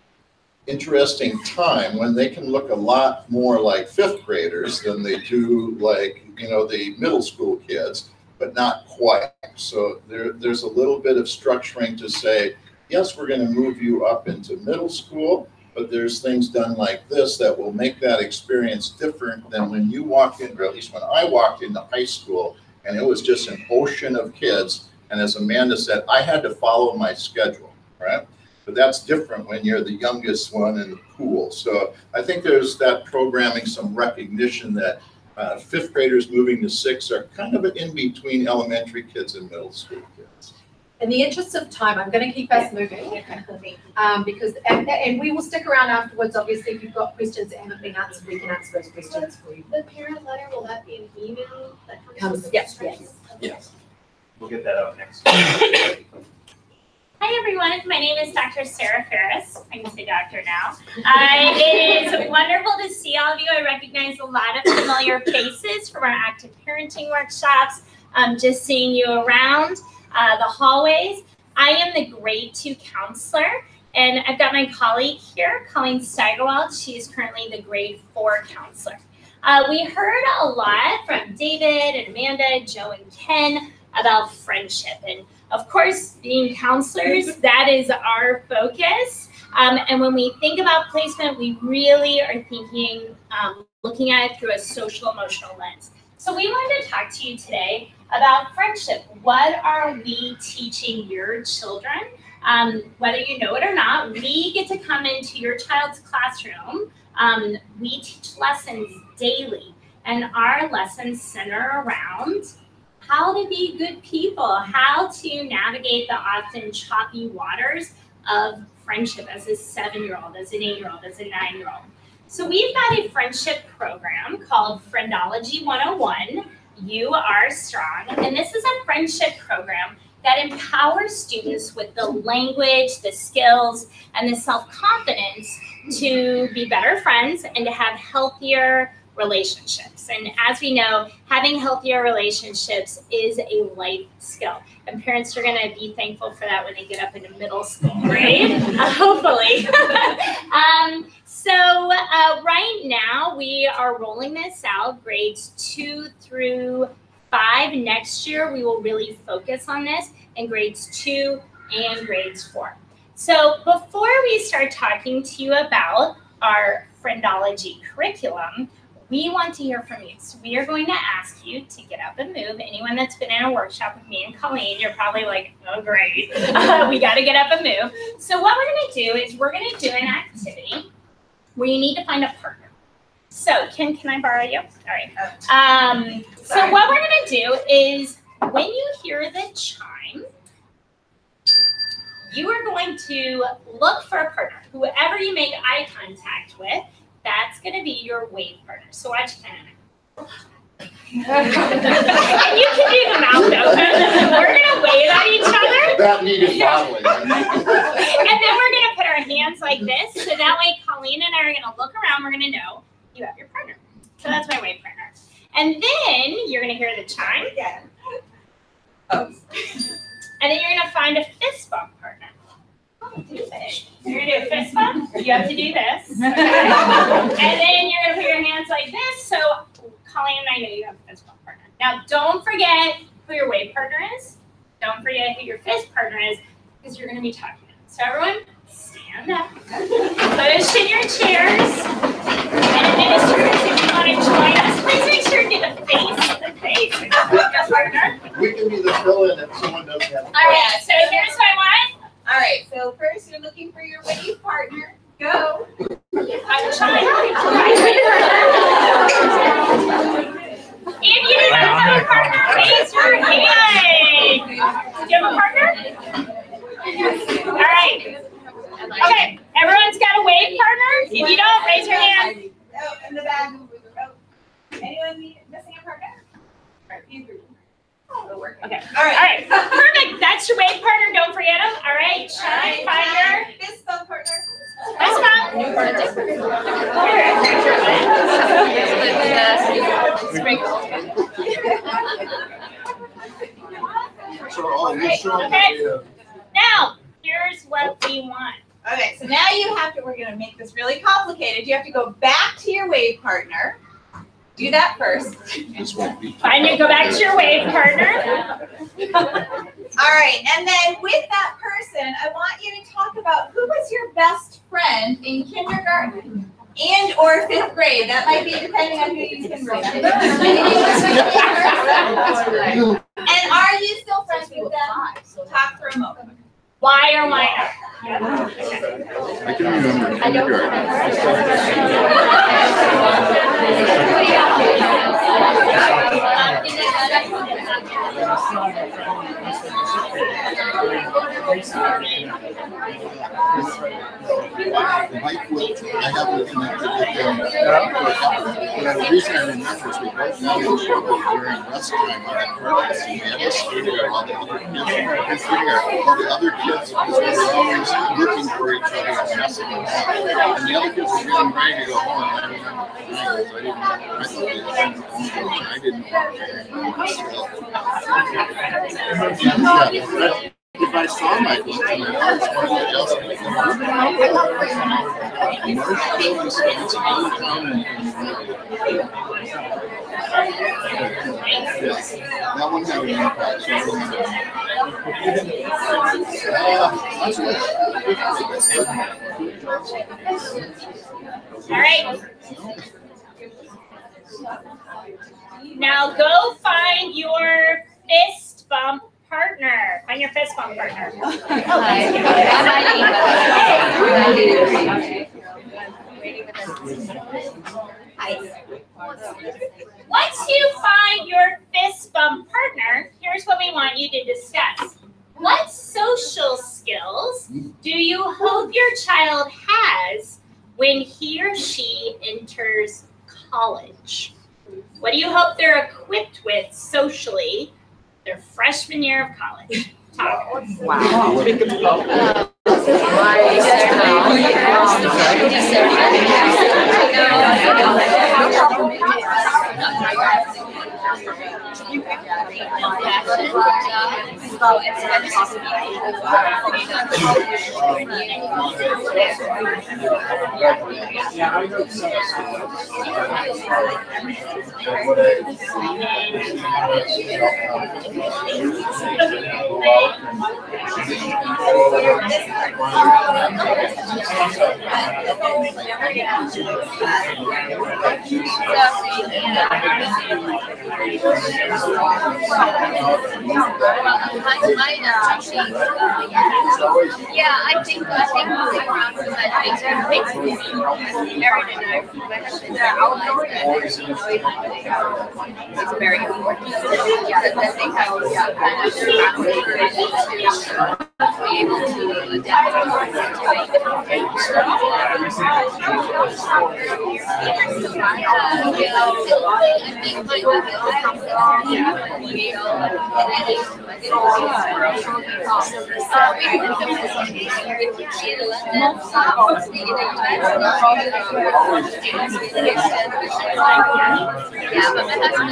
interesting time when they can look a lot more like fifth graders than they do like, you know, the middle school kids, but not quite. So there, there's a little bit of structuring to say, yes, we're going to move you up into middle school, but there's things done like this that will make that experience different than when you walk in, or at least when I walked into high school, and it was just an ocean of kids. And as Amanda said, I had to follow my schedule, right? But that's different when you're the youngest one in the pool. So I think there's that programming, some recognition that uh, fifth graders moving to sixth are kind of in between elementary kids and middle school kids. In the interest of time, I'm going to keep us moving, um, because, and, and we will stick around afterwards, obviously, if you've got questions that haven't been answered, we can answer those questions for you. The parent letter, will that be an email that comes Comes- with the yes, instructions? Yes. We'll get that out next week. Hi everyone, my name is Doctor Sarah Ferris. I can say doctor now. Uh, it is wonderful to see all of you. I recognize a lot of familiar faces from our active parenting workshops. Um, just seeing you around uh, the hallways. I am the grade two counselor, and I've got my colleague here, Colleen Steigerwald. She is currently the grade four counselor. Uh, we heard a lot from David and Amanda, Joe and Ken about friendship. And of course, being counselors, that is our focus. Um, and when we think about placement, we really are thinking, um, looking at it through a social emotional lens. So we wanted to talk to you today about friendship. What are we teaching your children? Um, whether you know it or not, we get to come into your child's classroom. Um, we teach lessons daily, and our lessons center around how to be good people, how to navigate the often choppy waters of friendship as a seven-year-old, as an eight-year-old, as a nine-year-old. So we've got a friendship program called Friendology one oh one, You Are Strong, and this is a friendship program that empowers students with the language, the skills, and the self-confidence to be better friends and to have healthier relationships. And as we know, having healthier relationships is a life skill. And parents are gonna be thankful for that when they get up into middle school, right? uh, hopefully. um, so uh, right now we are rolling this out, grades two through five. Next year, we will really focus on this in grades two and grades four. So before we start talking to you about our Friendology curriculum, we want to hear from you. So we are going to ask you to get up and move. Anyone that's been in a workshop with me and Colleen, you're probably like, oh, great. Uh, we got to get up and move. So what we're going to do is we're going to do an activity where you need to find a partner. So Ken, can I borrow you? All right. Um, so what we're going to do is when you hear the chime, you are going to look for a partner. Whoever you make eye contact with, that's going to be your wave partner. So watch Ken. And you can do the mouth open. We're going to wave at each other. That needed modeling. And then we're going to put our hands like this. So that way Colleen and I are going to look around. We're going to know you have your partner. So that's my wave partner. And then you're going to hear the chime. Oh. And then you're going to find a fist bump partner. You're going to do a fist bump. You have to do this. And then you're going to put your hands like this. So Colleen and I know you have a fist bump partner. Now, don't forget who your wave partner is. Don't forget who your fist partner is, because you're going to be talking to them. So everyone, stand up. Push in your chairs. And administrators, if you want to join us, please make sure to do the face. The face. partner. We can be the fill-in if someone doesn't have. All right, so here's what I want. All right, so first you're looking for your wave partner. Go. I'm trying. If you do not have a partner, raise your hand. Do you have a partner? All right. Okay, everyone's got a wave partner? If you don't, raise your hand. Oh, in the back. Oh. Anyone need, missing a partner? All right, you three. Oh, working. Okay. All right. All right. Perfect. That's your wave partner. Don't forget them. All right. Try and find your fist bump partner. Fist bump. Okay. Now, here's what we want. Okay, so now you have to, we're going to make this really complicated. You have to go back to your wave partner. Do that first. Find your, go back to your wave partner. All right, and then with that person, I want you to talk about who was your best friend in kindergarten and or fifth grade. That might be depending on who you can remember. And are you still friends with them? Talk for a moment. Why or why not? I can remember. I don't Mike will, I have to connect with them. But the reason I remember is we both got in trouble during rest time on the purpose. And we had to stay there while the other kids were there. While the other kids, because we were always looking for each other and messing around. And the other kids were getting ready to go home. And I remember crying because I didn't know. I thought they had been home, and I didn't know. Yeah, if I saw my book, and I always wanted else, I would Marshville, Wisconsin, another town in yes, that one had an impact. So All right. Now go find your fist bump partner. Find your fist bump partner. Once you find your fist bump partner, here's what we want you to discuss. What social skills do you hope your child has when he or she enters college? What do you hope they're equipped with socially their freshman year of college? Talk. Wow. Yeah, I think I think moving around to that makes makes me married and I my husband realized that it's very important. Yeah, that they have kind of be able to adapt to different things. Yeah, but my husband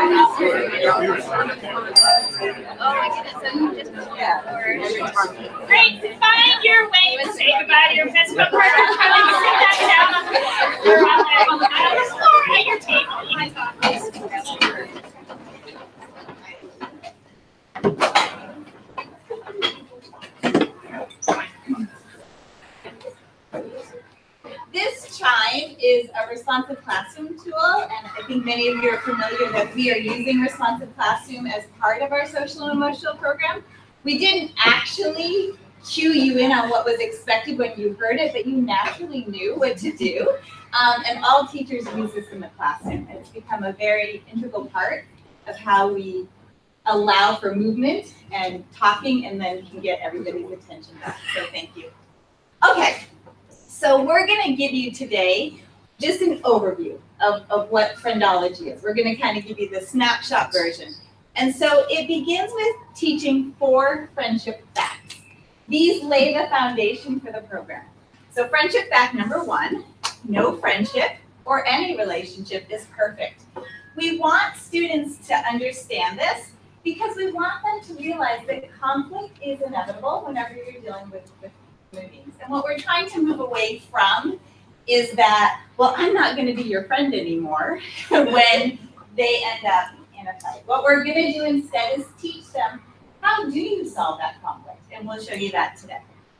oh my goodness, so you just Great, find your way to say goodbye to your fist bump partner. Come and sit that down on the floor, on the, on the floor at your table. This chime is is a responsive classroom tool, and I think many of you are familiar that we are using responsive classroom as part of our social and emotional program. We didn't actually cue you in on what was expected when you heard it, but you naturally knew what to do. Um, and all teachers use this in the classroom. It's become a very integral part of how we allow for movement and talking, and then can get everybody's attention back. So thank you. Okay, so we're going to give you today just an overview of, of what Friendology is. We're going to kind of give you the snapshot version. And so it begins with teaching four friendship facts. These lay the foundation for the program. So friendship fact number one, no friendship or any relationship is perfect. We want students to understand this because we want them to realize that conflict is inevitable whenever you're dealing with, with human beings. And what we're trying to move away from is that, well, I'm not going to be your friend anymore when they end up in a fight. What we're going to do instead is teach them, how do you solve that conflict? And we'll show you that today.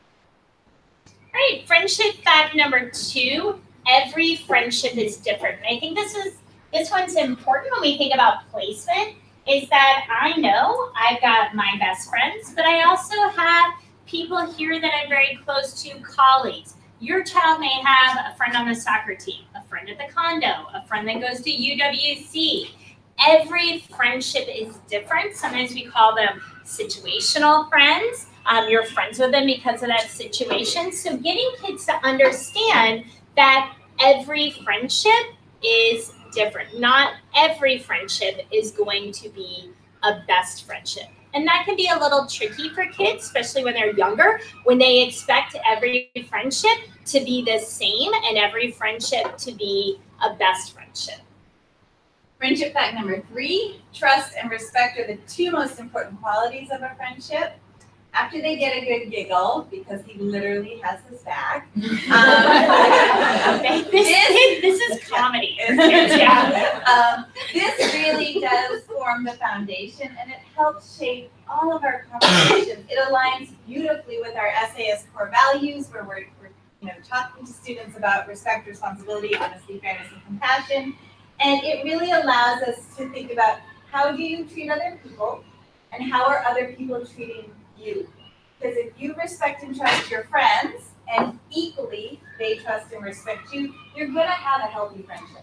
All right, friendship fact number two, every friendship is different. And I think this is this one's important when we think about placement, is that I know I've got my best friends, but I also have people here that I'm very close to, colleagues. Your child may have a friend on the soccer team, a friend at the condo, a friend that goes to U W C. Every friendship is different. Sometimes we call them situational friends. Um, you're friends with them because of that situation. So getting kids to understand that every friendship is different. Not every friendship is going to be a best friendship. And that can be a little tricky for kids, especially when they're younger, when they expect every friendship to be the same and every friendship to be a best friendship. Friendship fact number three, trust and respect are the two most important qualities of a friendship. After they get a good giggle, because he literally has his back. Um, this, this, this is comedy. Yeah. Um, this really does form the foundation, and it helps shape all of our conversations. It aligns beautifully with our S A S core values, where we're, we're you know, talking to students about respect, responsibility, honesty, fairness, and compassion. And it really allows us to think about, how do you treat other people, and how are other people treating you? Because if you respect and trust your friends, and equally they trust and respect you, you're going to have a healthy friendship.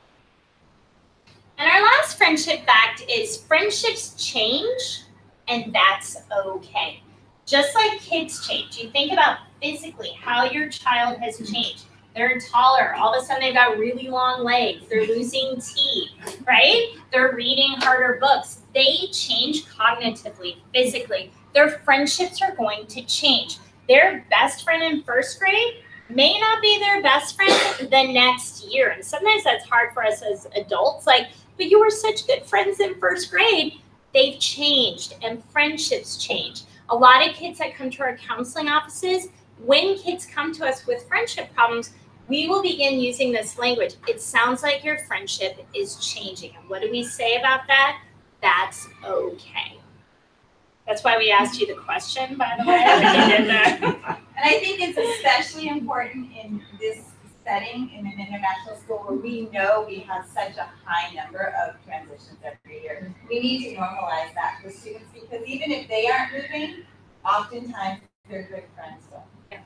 And our last friendship fact is friendships change, and that's okay. Just like kids change, you think about physically how your child has changed. They're taller. All of a sudden, they've got really long legs. They're losing teeth, right? They're reading harder books. They change cognitively, physically. Their friendships are going to change. Their best friend in first grade may not be their best friend the next year. And sometimes that's hard for us as adults. Like, but you were such good friends in first grade. They've changed, and friendships change. A lot of kids that come to our counseling offices, when kids come to us with friendship problems, we will begin using this language. It sounds like your friendship is changing. And what do we say about that? That's okay. That's why we asked you the question, by the way. And I think it's especially important in this setting in an international school where we know we have such a high number of transitions every year. We need to normalize that for students, because even if they aren't moving, oftentimes they're good friends. So.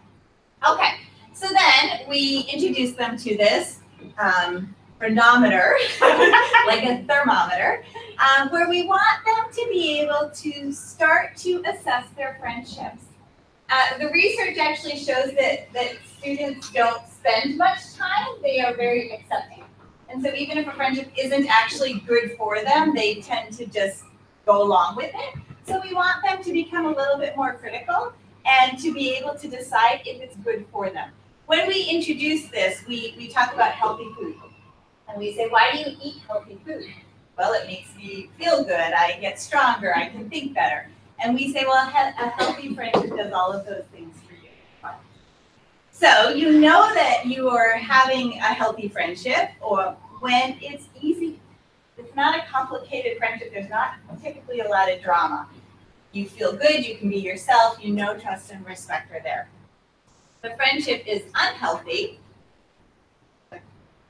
Okay, so then we introduce them to this um, friendometer, like a thermometer, um, where we want them to be able to start to assess their friendships. Uh, the research actually shows that, that students don't spend much time, they are very accepting. And so even if a friendship isn't actually good for them, they tend to just go along with it. So we want them to become a little bit more critical and to be able to decide if it's good for them. When we introduce this, we, we talk about healthy food. And we say, why do you eat healthy food? Well, it makes me feel good, I get stronger, I can think better. And we say, well, a healthy friendship does all of those things for you. So you know that you are having a healthy friendship or when it's easy. It's not a complicated friendship. There's not typically a lot of drama. You feel good, you can be yourself, you know trust and respect are there. The friendship is unhealthy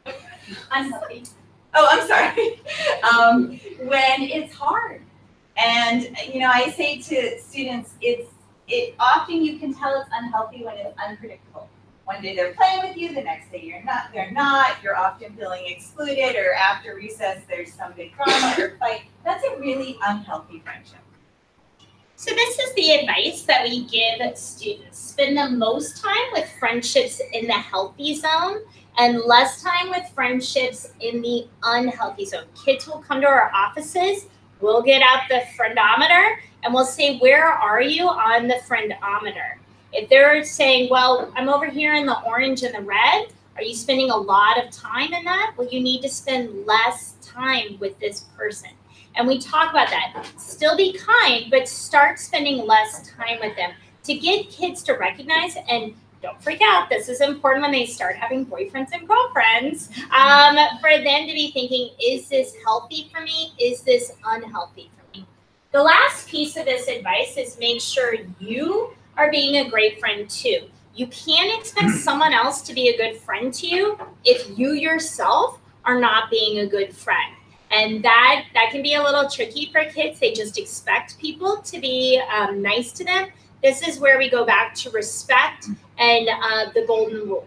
unhealthy. Oh, I'm sorry. Um, when it's hard. And, you know, I say to students, it's, it often you can tell it's unhealthy when it's unpredictable. One day they're playing with you, the next day you're not, they're not, you're often feeling excluded, or after recess there's some big drama or fight. That's a really unhealthy friendship. So this is the advice that we give students. Spend the most time with friendships in the healthy zone and less time with friendships in the unhealthy zone. Kids will come to our offices, we'll get out the friendometer, and we'll say, where are you on the friendometer? If they're saying, well, I'm over here in the orange and the red, are you spending a lot of time in that? Well, you need to spend less time with this person. And we talk about that. Still be kind, but start spending less time with them to get kids to recognize, and don't freak out, this is important when they start having boyfriends and girlfriends, um, for them to be thinking, is this healthy for me? Is this unhealthy for me? The last piece of this advice is make sure you are being a great friend too. You can't expect someone else to be a good friend to you if you yourself are not being a good friend. And that, that can be a little tricky for kids. They just expect people to be um, nice to them. This is where we go back to respect and uh, the golden rule.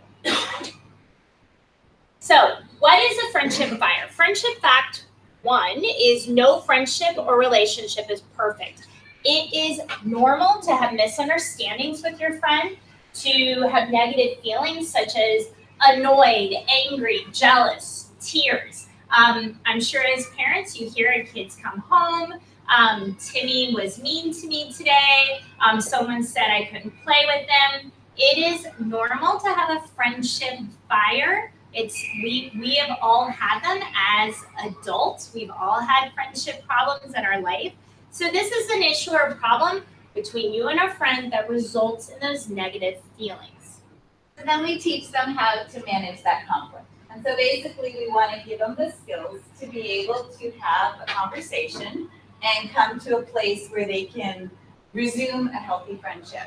So what is a friendship fire? Friendship fact one is no friendship or relationship is perfect. It is normal to have misunderstandings with your friend, to have negative feelings such as annoyed, angry, jealous, tears. Um, I'm sure as parents, you hear our kids come home, um, Timmy was mean to me today, um, someone said I couldn't play with them. It is normal to have a friendship fire. It's, we, we have all had them as adults. We've all had friendship problems in our life. So this is an issue or problem between you and a friend that results in those negative feelings. So then we teach them how to manage that conflict. And so basically we want to give them the skills to be able to have a conversation and come to a place where they can resume a healthy friendship.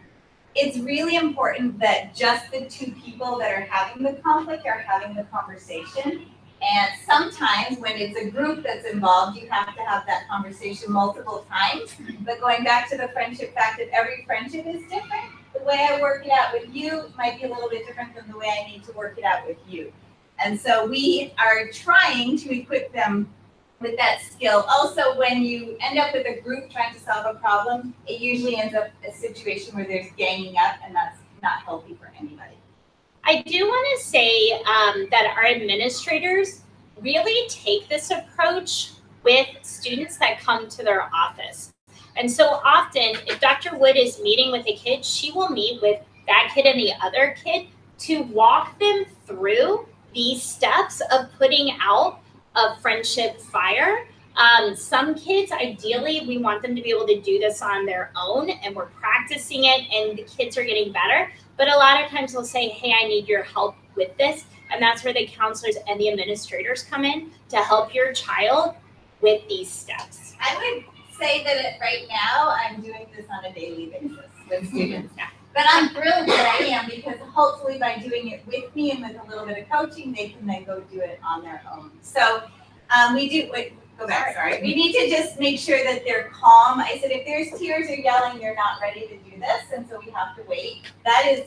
It's really important that just the two people that are having the conflict are having the conversation. And sometimes when it's a group that's involved, you have to have that conversation multiple times. But going back to the friendship fact that every friendship is different, the way I work it out with you might be a little bit different than the way I need to work it out with you. And so we are trying to equip them with that skill. Also, when you end up with a group trying to solve a problem, it usually ends up a situation where there's ganging up, and that's not healthy for anybody. I do want to say um, that our administrators really take this approach with students that come to their office. And so often, if Doctor Wood is meeting with a kid, she will meet with that kid and the other kid to walk them through these steps of putting out a friendship fire. Um, some kids, ideally, we want them to be able to do this on their own, and we're practicing it, and the kids are getting better. But a lot of times they'll say, hey, I need your help with this. And that's where the counselors and the administrators come in to help your child with these steps. I would say that right now I'm doing this on a daily basis with students. Yeah. But I'm thrilled that I am, because hopefully by doing it with me and with a little bit of coaching, they can then go do it on their own. So um, we do, wait, go back, sorry. We need to just make sure that they're calm. I said, if there's tears or yelling, you're not ready to do this, and so we have to wait. That is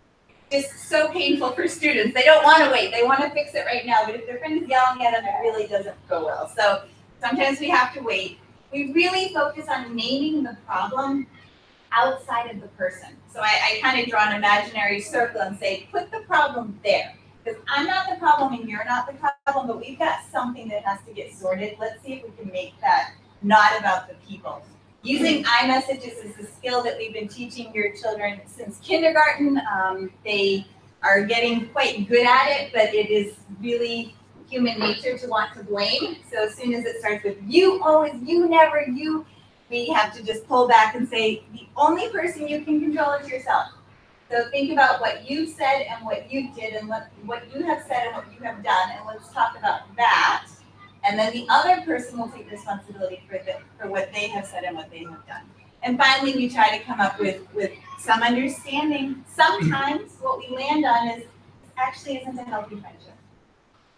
just so painful for students. They don't want to wait. They want to fix it right now, but if their friend is yelling at them, it really doesn't go well. So sometimes we have to wait. We really focus on naming the problem outside of the person. So I, I kind of draw an imaginary circle and say, put the problem there. Because I'm not the problem and you're not the problem, but we've got something that has to get sorted. Let's see if we can make that not about the people. Using iMessages is a skill that we've been teaching your children since kindergarten. Um, they are getting quite good at it, but it is really human nature to want to blame. So as soon as it starts with you always, you never, you, we have to just pull back and say, the only person you can control is yourself. So think about what you said and what you did and what, what you have said and what you have done, and let's talk about that. And then the other person will take responsibility for, the, for what they have said and what they have done. And finally, we try to come up with, with some understanding. Sometimes what we land on is actually isn't a healthy friendship.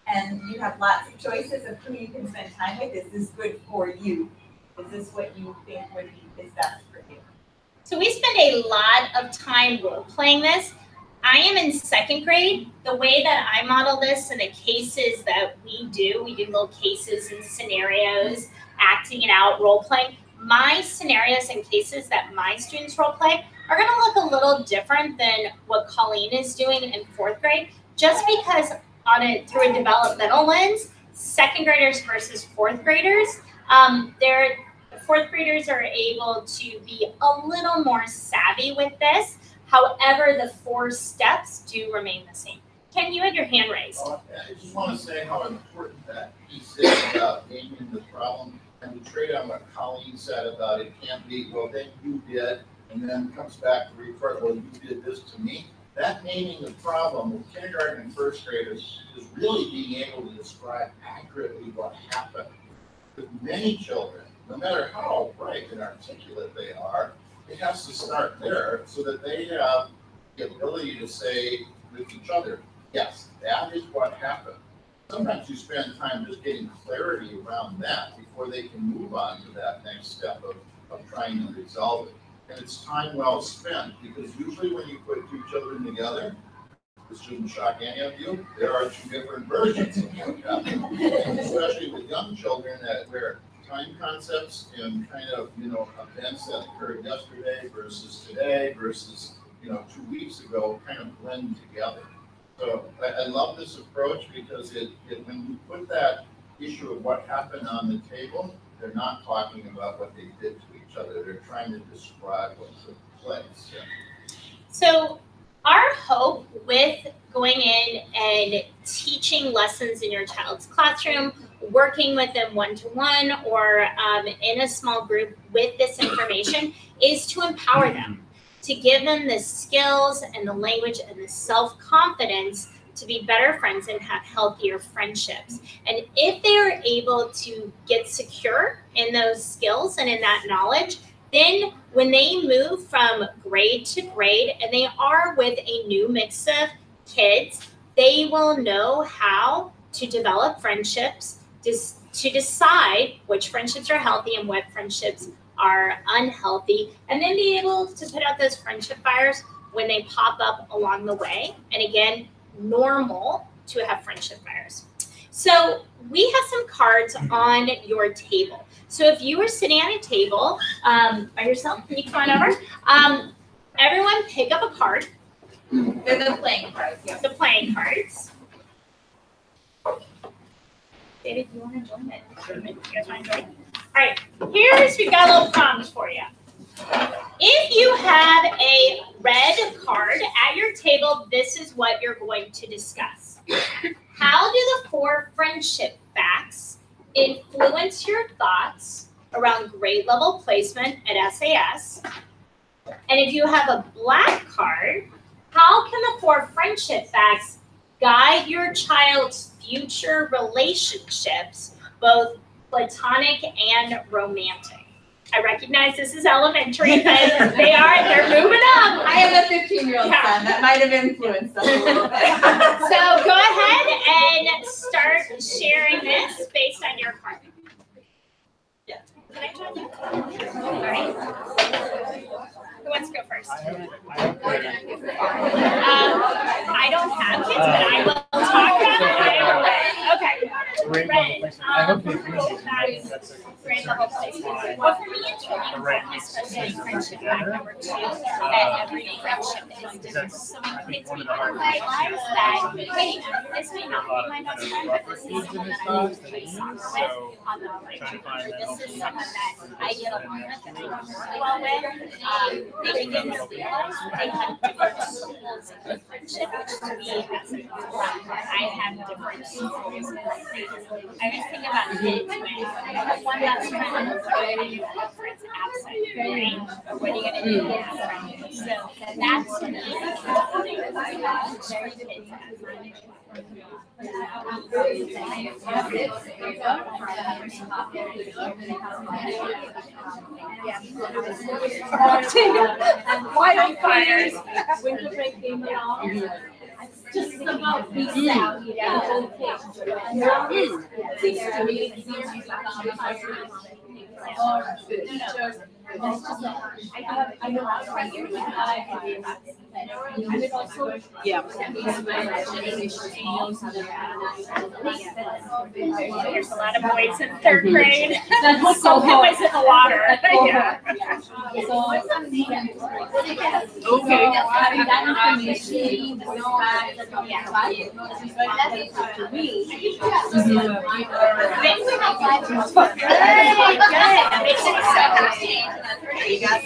and you have lots of choices of who you can spend time with. Is this good for you? Is this what you think would be is best for you? So we spend a lot of time role playing this. I am in second grade. The way that I model this and the cases that we do, we do little cases and scenarios, acting it out, role playing. My scenarios and cases that my students role play are going to look a little different than what Colleen is doing in fourth grade, just because on it through a developmental lens, second graders versus fourth graders, um, they're fourth graders are able to be a little more savvy with this. However, the four steps do remain the same. Ken, you had your hand raised. Oh, I just want to say how important that piece is about naming the problem. And to trade on what Colleen said about it can't be, well, then you did, and then comes back to report, well, you did this to me. That naming the problem with kindergarten and first graders is really being able to describe accurately what happened. With many children, no matter how bright and articulate they are, it has to start there so that they have the ability to say with each other, yes, that is what happened. Sometimes you spend time just getting clarity around that before they can move on to that next step of, of trying to resolve it. And it's time well spent, because usually when you put two children together, this shouldn't shock any of you, there are two different versions of what happened. Especially with young children that where time concepts and kind of, you know, events that occurred yesterday versus today versus, you know, two weeks ago kind of blend together. So I, I love this approach because it, it when you put that issue of what happened on the table, they're not talking about what they did to each other. They're trying to describe what took place. Yeah. So our hope with going in and teaching lessons in your child's classroom, working with them one-to-one or um, in a small group with this information is to empower them, to give them the skills and the language and the self-confidence to be better friends and have healthier friendships. And if they are able to get secure in those skills and in that knowledge, then when they move from grade to grade and they are with a new mix of kids, they will know how to develop friendships, to decide which friendships are healthy and what friendships are unhealthy, and then be able to put out those friendship fires when they pop up along the way. And again, normal to have friendship fires. So we have some cards on your table. So if you were sitting at a table um, by yourself, can you come on over? Um, everyone pick up a card. They're the playing cards. Yeah. The playing cards. David, you want to join it? You guys want to join? All right, here's, we've got a little prompt for you. If you have a red card at your table, this is what you're going to discuss. How do the four friendship facts influence your thoughts around grade level placement at S A S? And if you have a black card, how can the four friendship facts guide your child's future relationships, both platonic and romantic? I recognize this is elementary, but they are, they're moving up. I have a fifteen-year-old yeah. son. That might have influenced us a little bit. So go ahead and start sharing this based on your card. Yeah. Can I join you? All right. Who wants to go first? Um, I don't have kids, but I will talk about it either way. Okay. Red. Um, that's grade level placement. Well, for me, it's really important, especially friendship fact number two, that everyday friendship is different. So many kids we realize that, wait, this may not be my best friend, but this is someone that I would play soccer with on the playground. This is someone that I get along with and I know really well with. Um, they begin to realize they have different schools of friendship, which to me, that's a I have different schools. I was thinking about kids when you have one best friend and what are you going to do if friend's absent, right? Or what are you going to do if you're friend? So that's to me very kids. Wildfires, winter break came along. Just about reset. Mm. Yeah. The whole thing. And now it's, it's to me, it seems like or features. That's just like, I have, I know I'm right here, but I have it. And it also, Yeah. There's a lot of boys in third Mhm. grade. That's So so boys in the water. Yeah. So, Okay. having that information, you know, yeah. To me, Maybe we have five minutes. Good, good. Makes it exciting. You got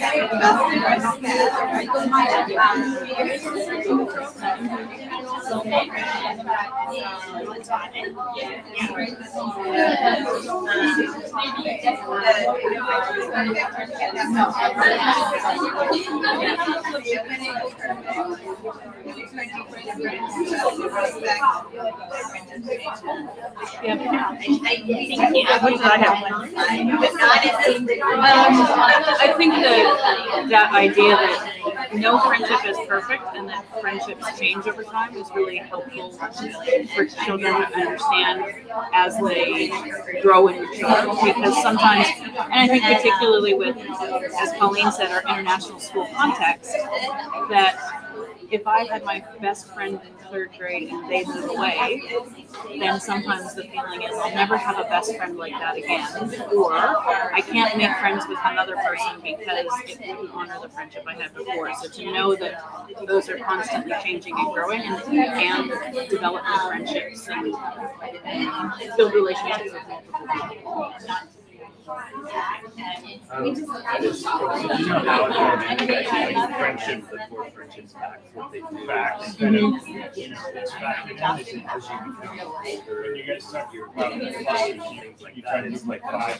I think that that idea that no friendship is perfect and that friendships change over time is really helpful for children to understand as they grow and mature. Because sometimes, and I think particularly with, as Colleen said, our international school context, that if I had my best friend in third grade and they move away, then sometimes the feeling is I'll never have a best friend like that again, or I can't make friends with another person because it wouldn't honor the friendship I had before. So to know that those are constantly changing and growing, and you can develop new friendships and, and build relationships with multiple people. Um, that is, you know, now like friendships, the four friendships back, what they do back, and kind of, you know, it's back to as you become older, and you guys start your clusters and things like that, it's like five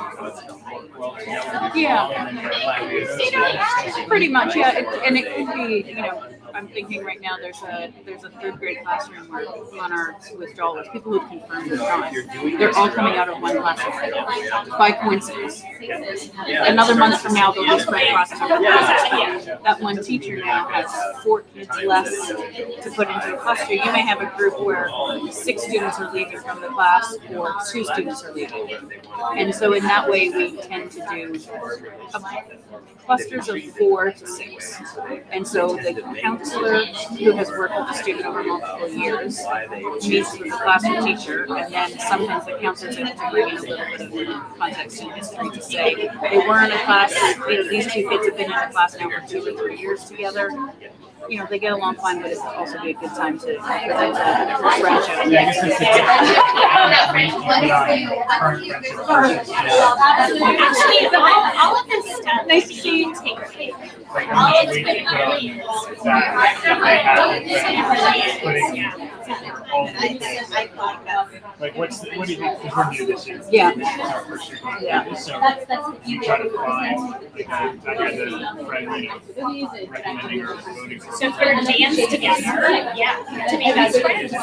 Yeah, pretty much, yeah, it, and it could be, you know, I'm thinking right now there's a there's a third grade classroom where on our withdrawal list, people who've confirmed withdrawals, they're all coming out of one classroom by coincidence. Another month from now, they'll be spread across two classes. That one teacher now has four kids less to put into a cluster. You may have a group where six students are leaving from the class or two students are leaving. And so in that way, we tend to do a clusters of four to six. And so the counselor who has worked with the student over multiple years meets with the classroom teacher, and then sometimes the counselor is able to bring in a little bit of context and history to say they were in a class, you know, these two kids have been in a class now for two or three years together. You know, they get along fine, but it's also be a good time to present a friendship. Actually, all, all of this stuff, nice to see you take it. All it's been really Like, what's the, what do you think? Because we're new this year. Yeah. Yeah. So you try to find like a, a friend, you know, recommending or voting for. So if you're dance together, yeah, to be best friends.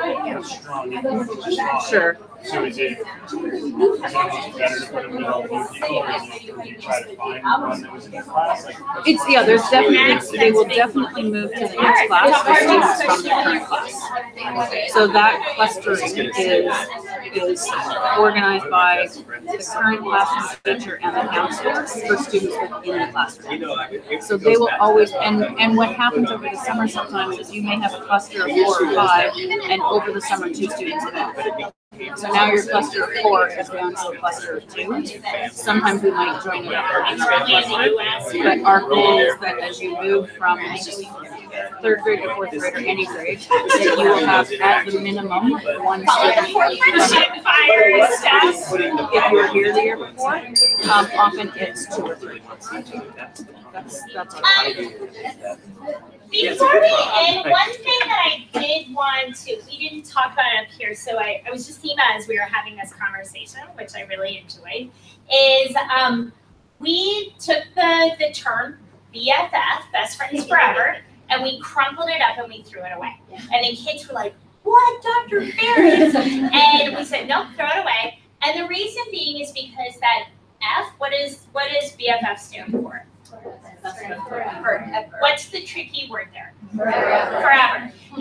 Sure. So is it, is it almost better to put them with all new people, or is it, or do you try to find one that was in your class? Like, It's, yeah, there's definitely, they will definitely move to the next class for students from their current class. So that clustering is, is organized by the current classroom teacher and the counselor for students within the classroom. So they will always, and, and what happens over the summer sometimes is you may have a cluster of four or five, and over the summer, two students move. So now your cluster of four is down to a cluster of two. Sometimes we might join it up cluster, but our goal is that as you move from third grade to fourth grade or any grade, that you will have at the minimum one student. If you were here the year before, um, often it's two or three. That's that's our Before we end, one thing that I did want to, we didn't talk about it up here, so I, I was just thinking about as we were having this conversation, which I really enjoyed, is um, we took the, the term B F F, Best Friends Forever, and we crumpled it up and we threw it away. And the kids were like, what, Doctor Ferris? And we said, nope, throw it away. And the reason being is because that F, what is what does B F F stand for? Forever. What's the tricky word there? Forever. Forever. And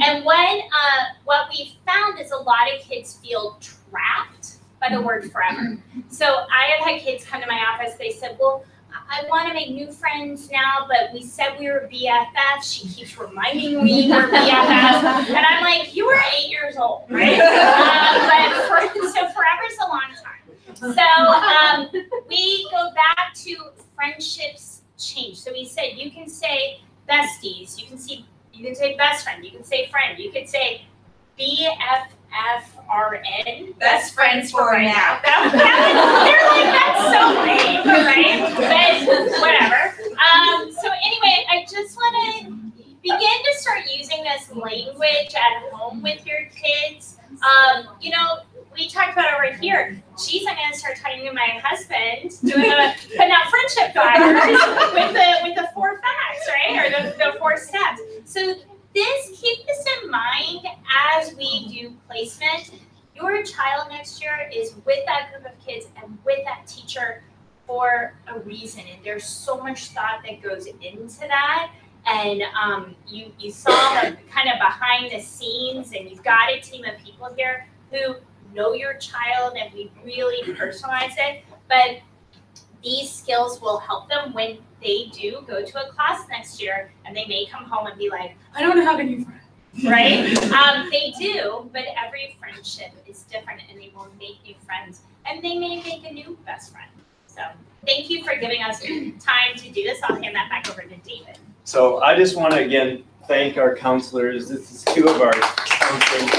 And what, uh, what we found is a lot of kids feel trapped by the word forever. So I have had kids come to my office, they said, well, I want to make new friends now, but we said we were B F Fs. She keeps reminding me we're B F Fs. And I'm like, you were eight years old, right? Um, but for, so forever's a long time. So um, we go back to friendships change. So we said you can say besties, you can see, you can say best friend, you can say friend, you could say B F F R N, Best friends for now. That, that, they're like, that's so lame, right? But whatever. Um, so anyway, I just want to begin to start using this language at home with your kids. Um, you know, we talked about over here. Geez, I'm going to start talking to my husband, doing a putting out friendship fires with the with the four facts, right, or the, the four steps. So this, keep this in mind as we do placement. Your child next year is with that group of kids and with that teacher for a reason, and there's so much thought that goes into that. And um, you you saw the kind of behind the scenes, and you've got a team of people here who know your child, and we really personalize it. But these skills will help them when they do go to a class next year, and they may come home and be like, I don't have any friends, right? um, they do, but every friendship is different, and they will make new friends, and they may make a new best friend. So thank you for giving us time to do this. I'll hand that back over to David. So I just want to, again, thank our counselors. This is two of our counselors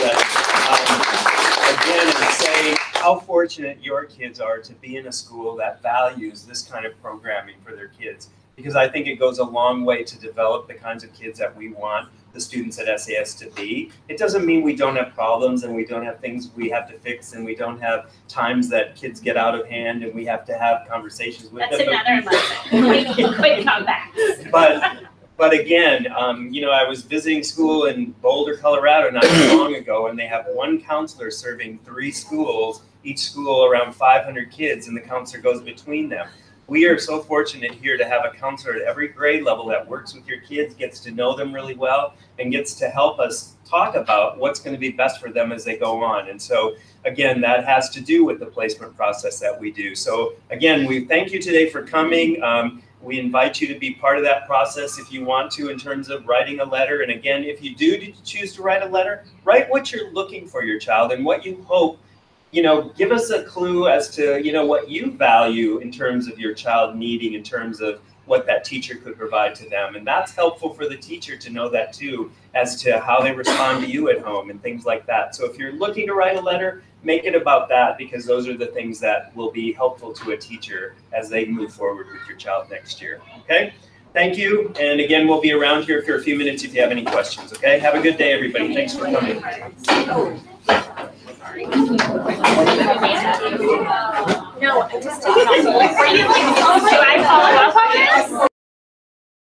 that, um, again, say how fortunate your kids are to be in a school that values this kind of programming for their kids. Because I think it goes a long way to develop the kinds of kids that we want the students at S A S to be. It doesn't mean we don't have problems and we don't have things we have to fix and we don't have times that kids get out of hand and we have to have conversations with That's them. another lesson. Quick, quick comebacks. But, but again, um, you know, I was visiting school in Boulder, Colorado not too long ago, and they have one counselor serving three schools, each school around five hundred kids, and the counselor goes between them. We are so fortunate here to have a counselor at every grade level that works with your kids, gets to know them really well, and gets to help us talk about what's going to be best for them as they go on. And so, again, that has to do with the placement process that we do. So, again, we thank you today for coming. Um, we invite you to be part of that process if you want to, in terms of writing a letter. And again, if you do choose to write a letter, write what you're looking for your child and what you hope. You know, give us a clue as to, you know, what you value in terms of your child needing, in terms of what that teacher could provide to them. And that's helpful for the teacher to know that too, as to how they respond to you at home and things like that. So if you're looking to write a letter, make it about that, because those are the things that will be helpful to a teacher as they move forward with your child next year. Okay? Thank you. And again, we'll be around here for a few minutes if you have any questions. Okay? Have a good day, everybody. Thanks for coming. No, I just didn't. Were you like, oh, do I follow up on this?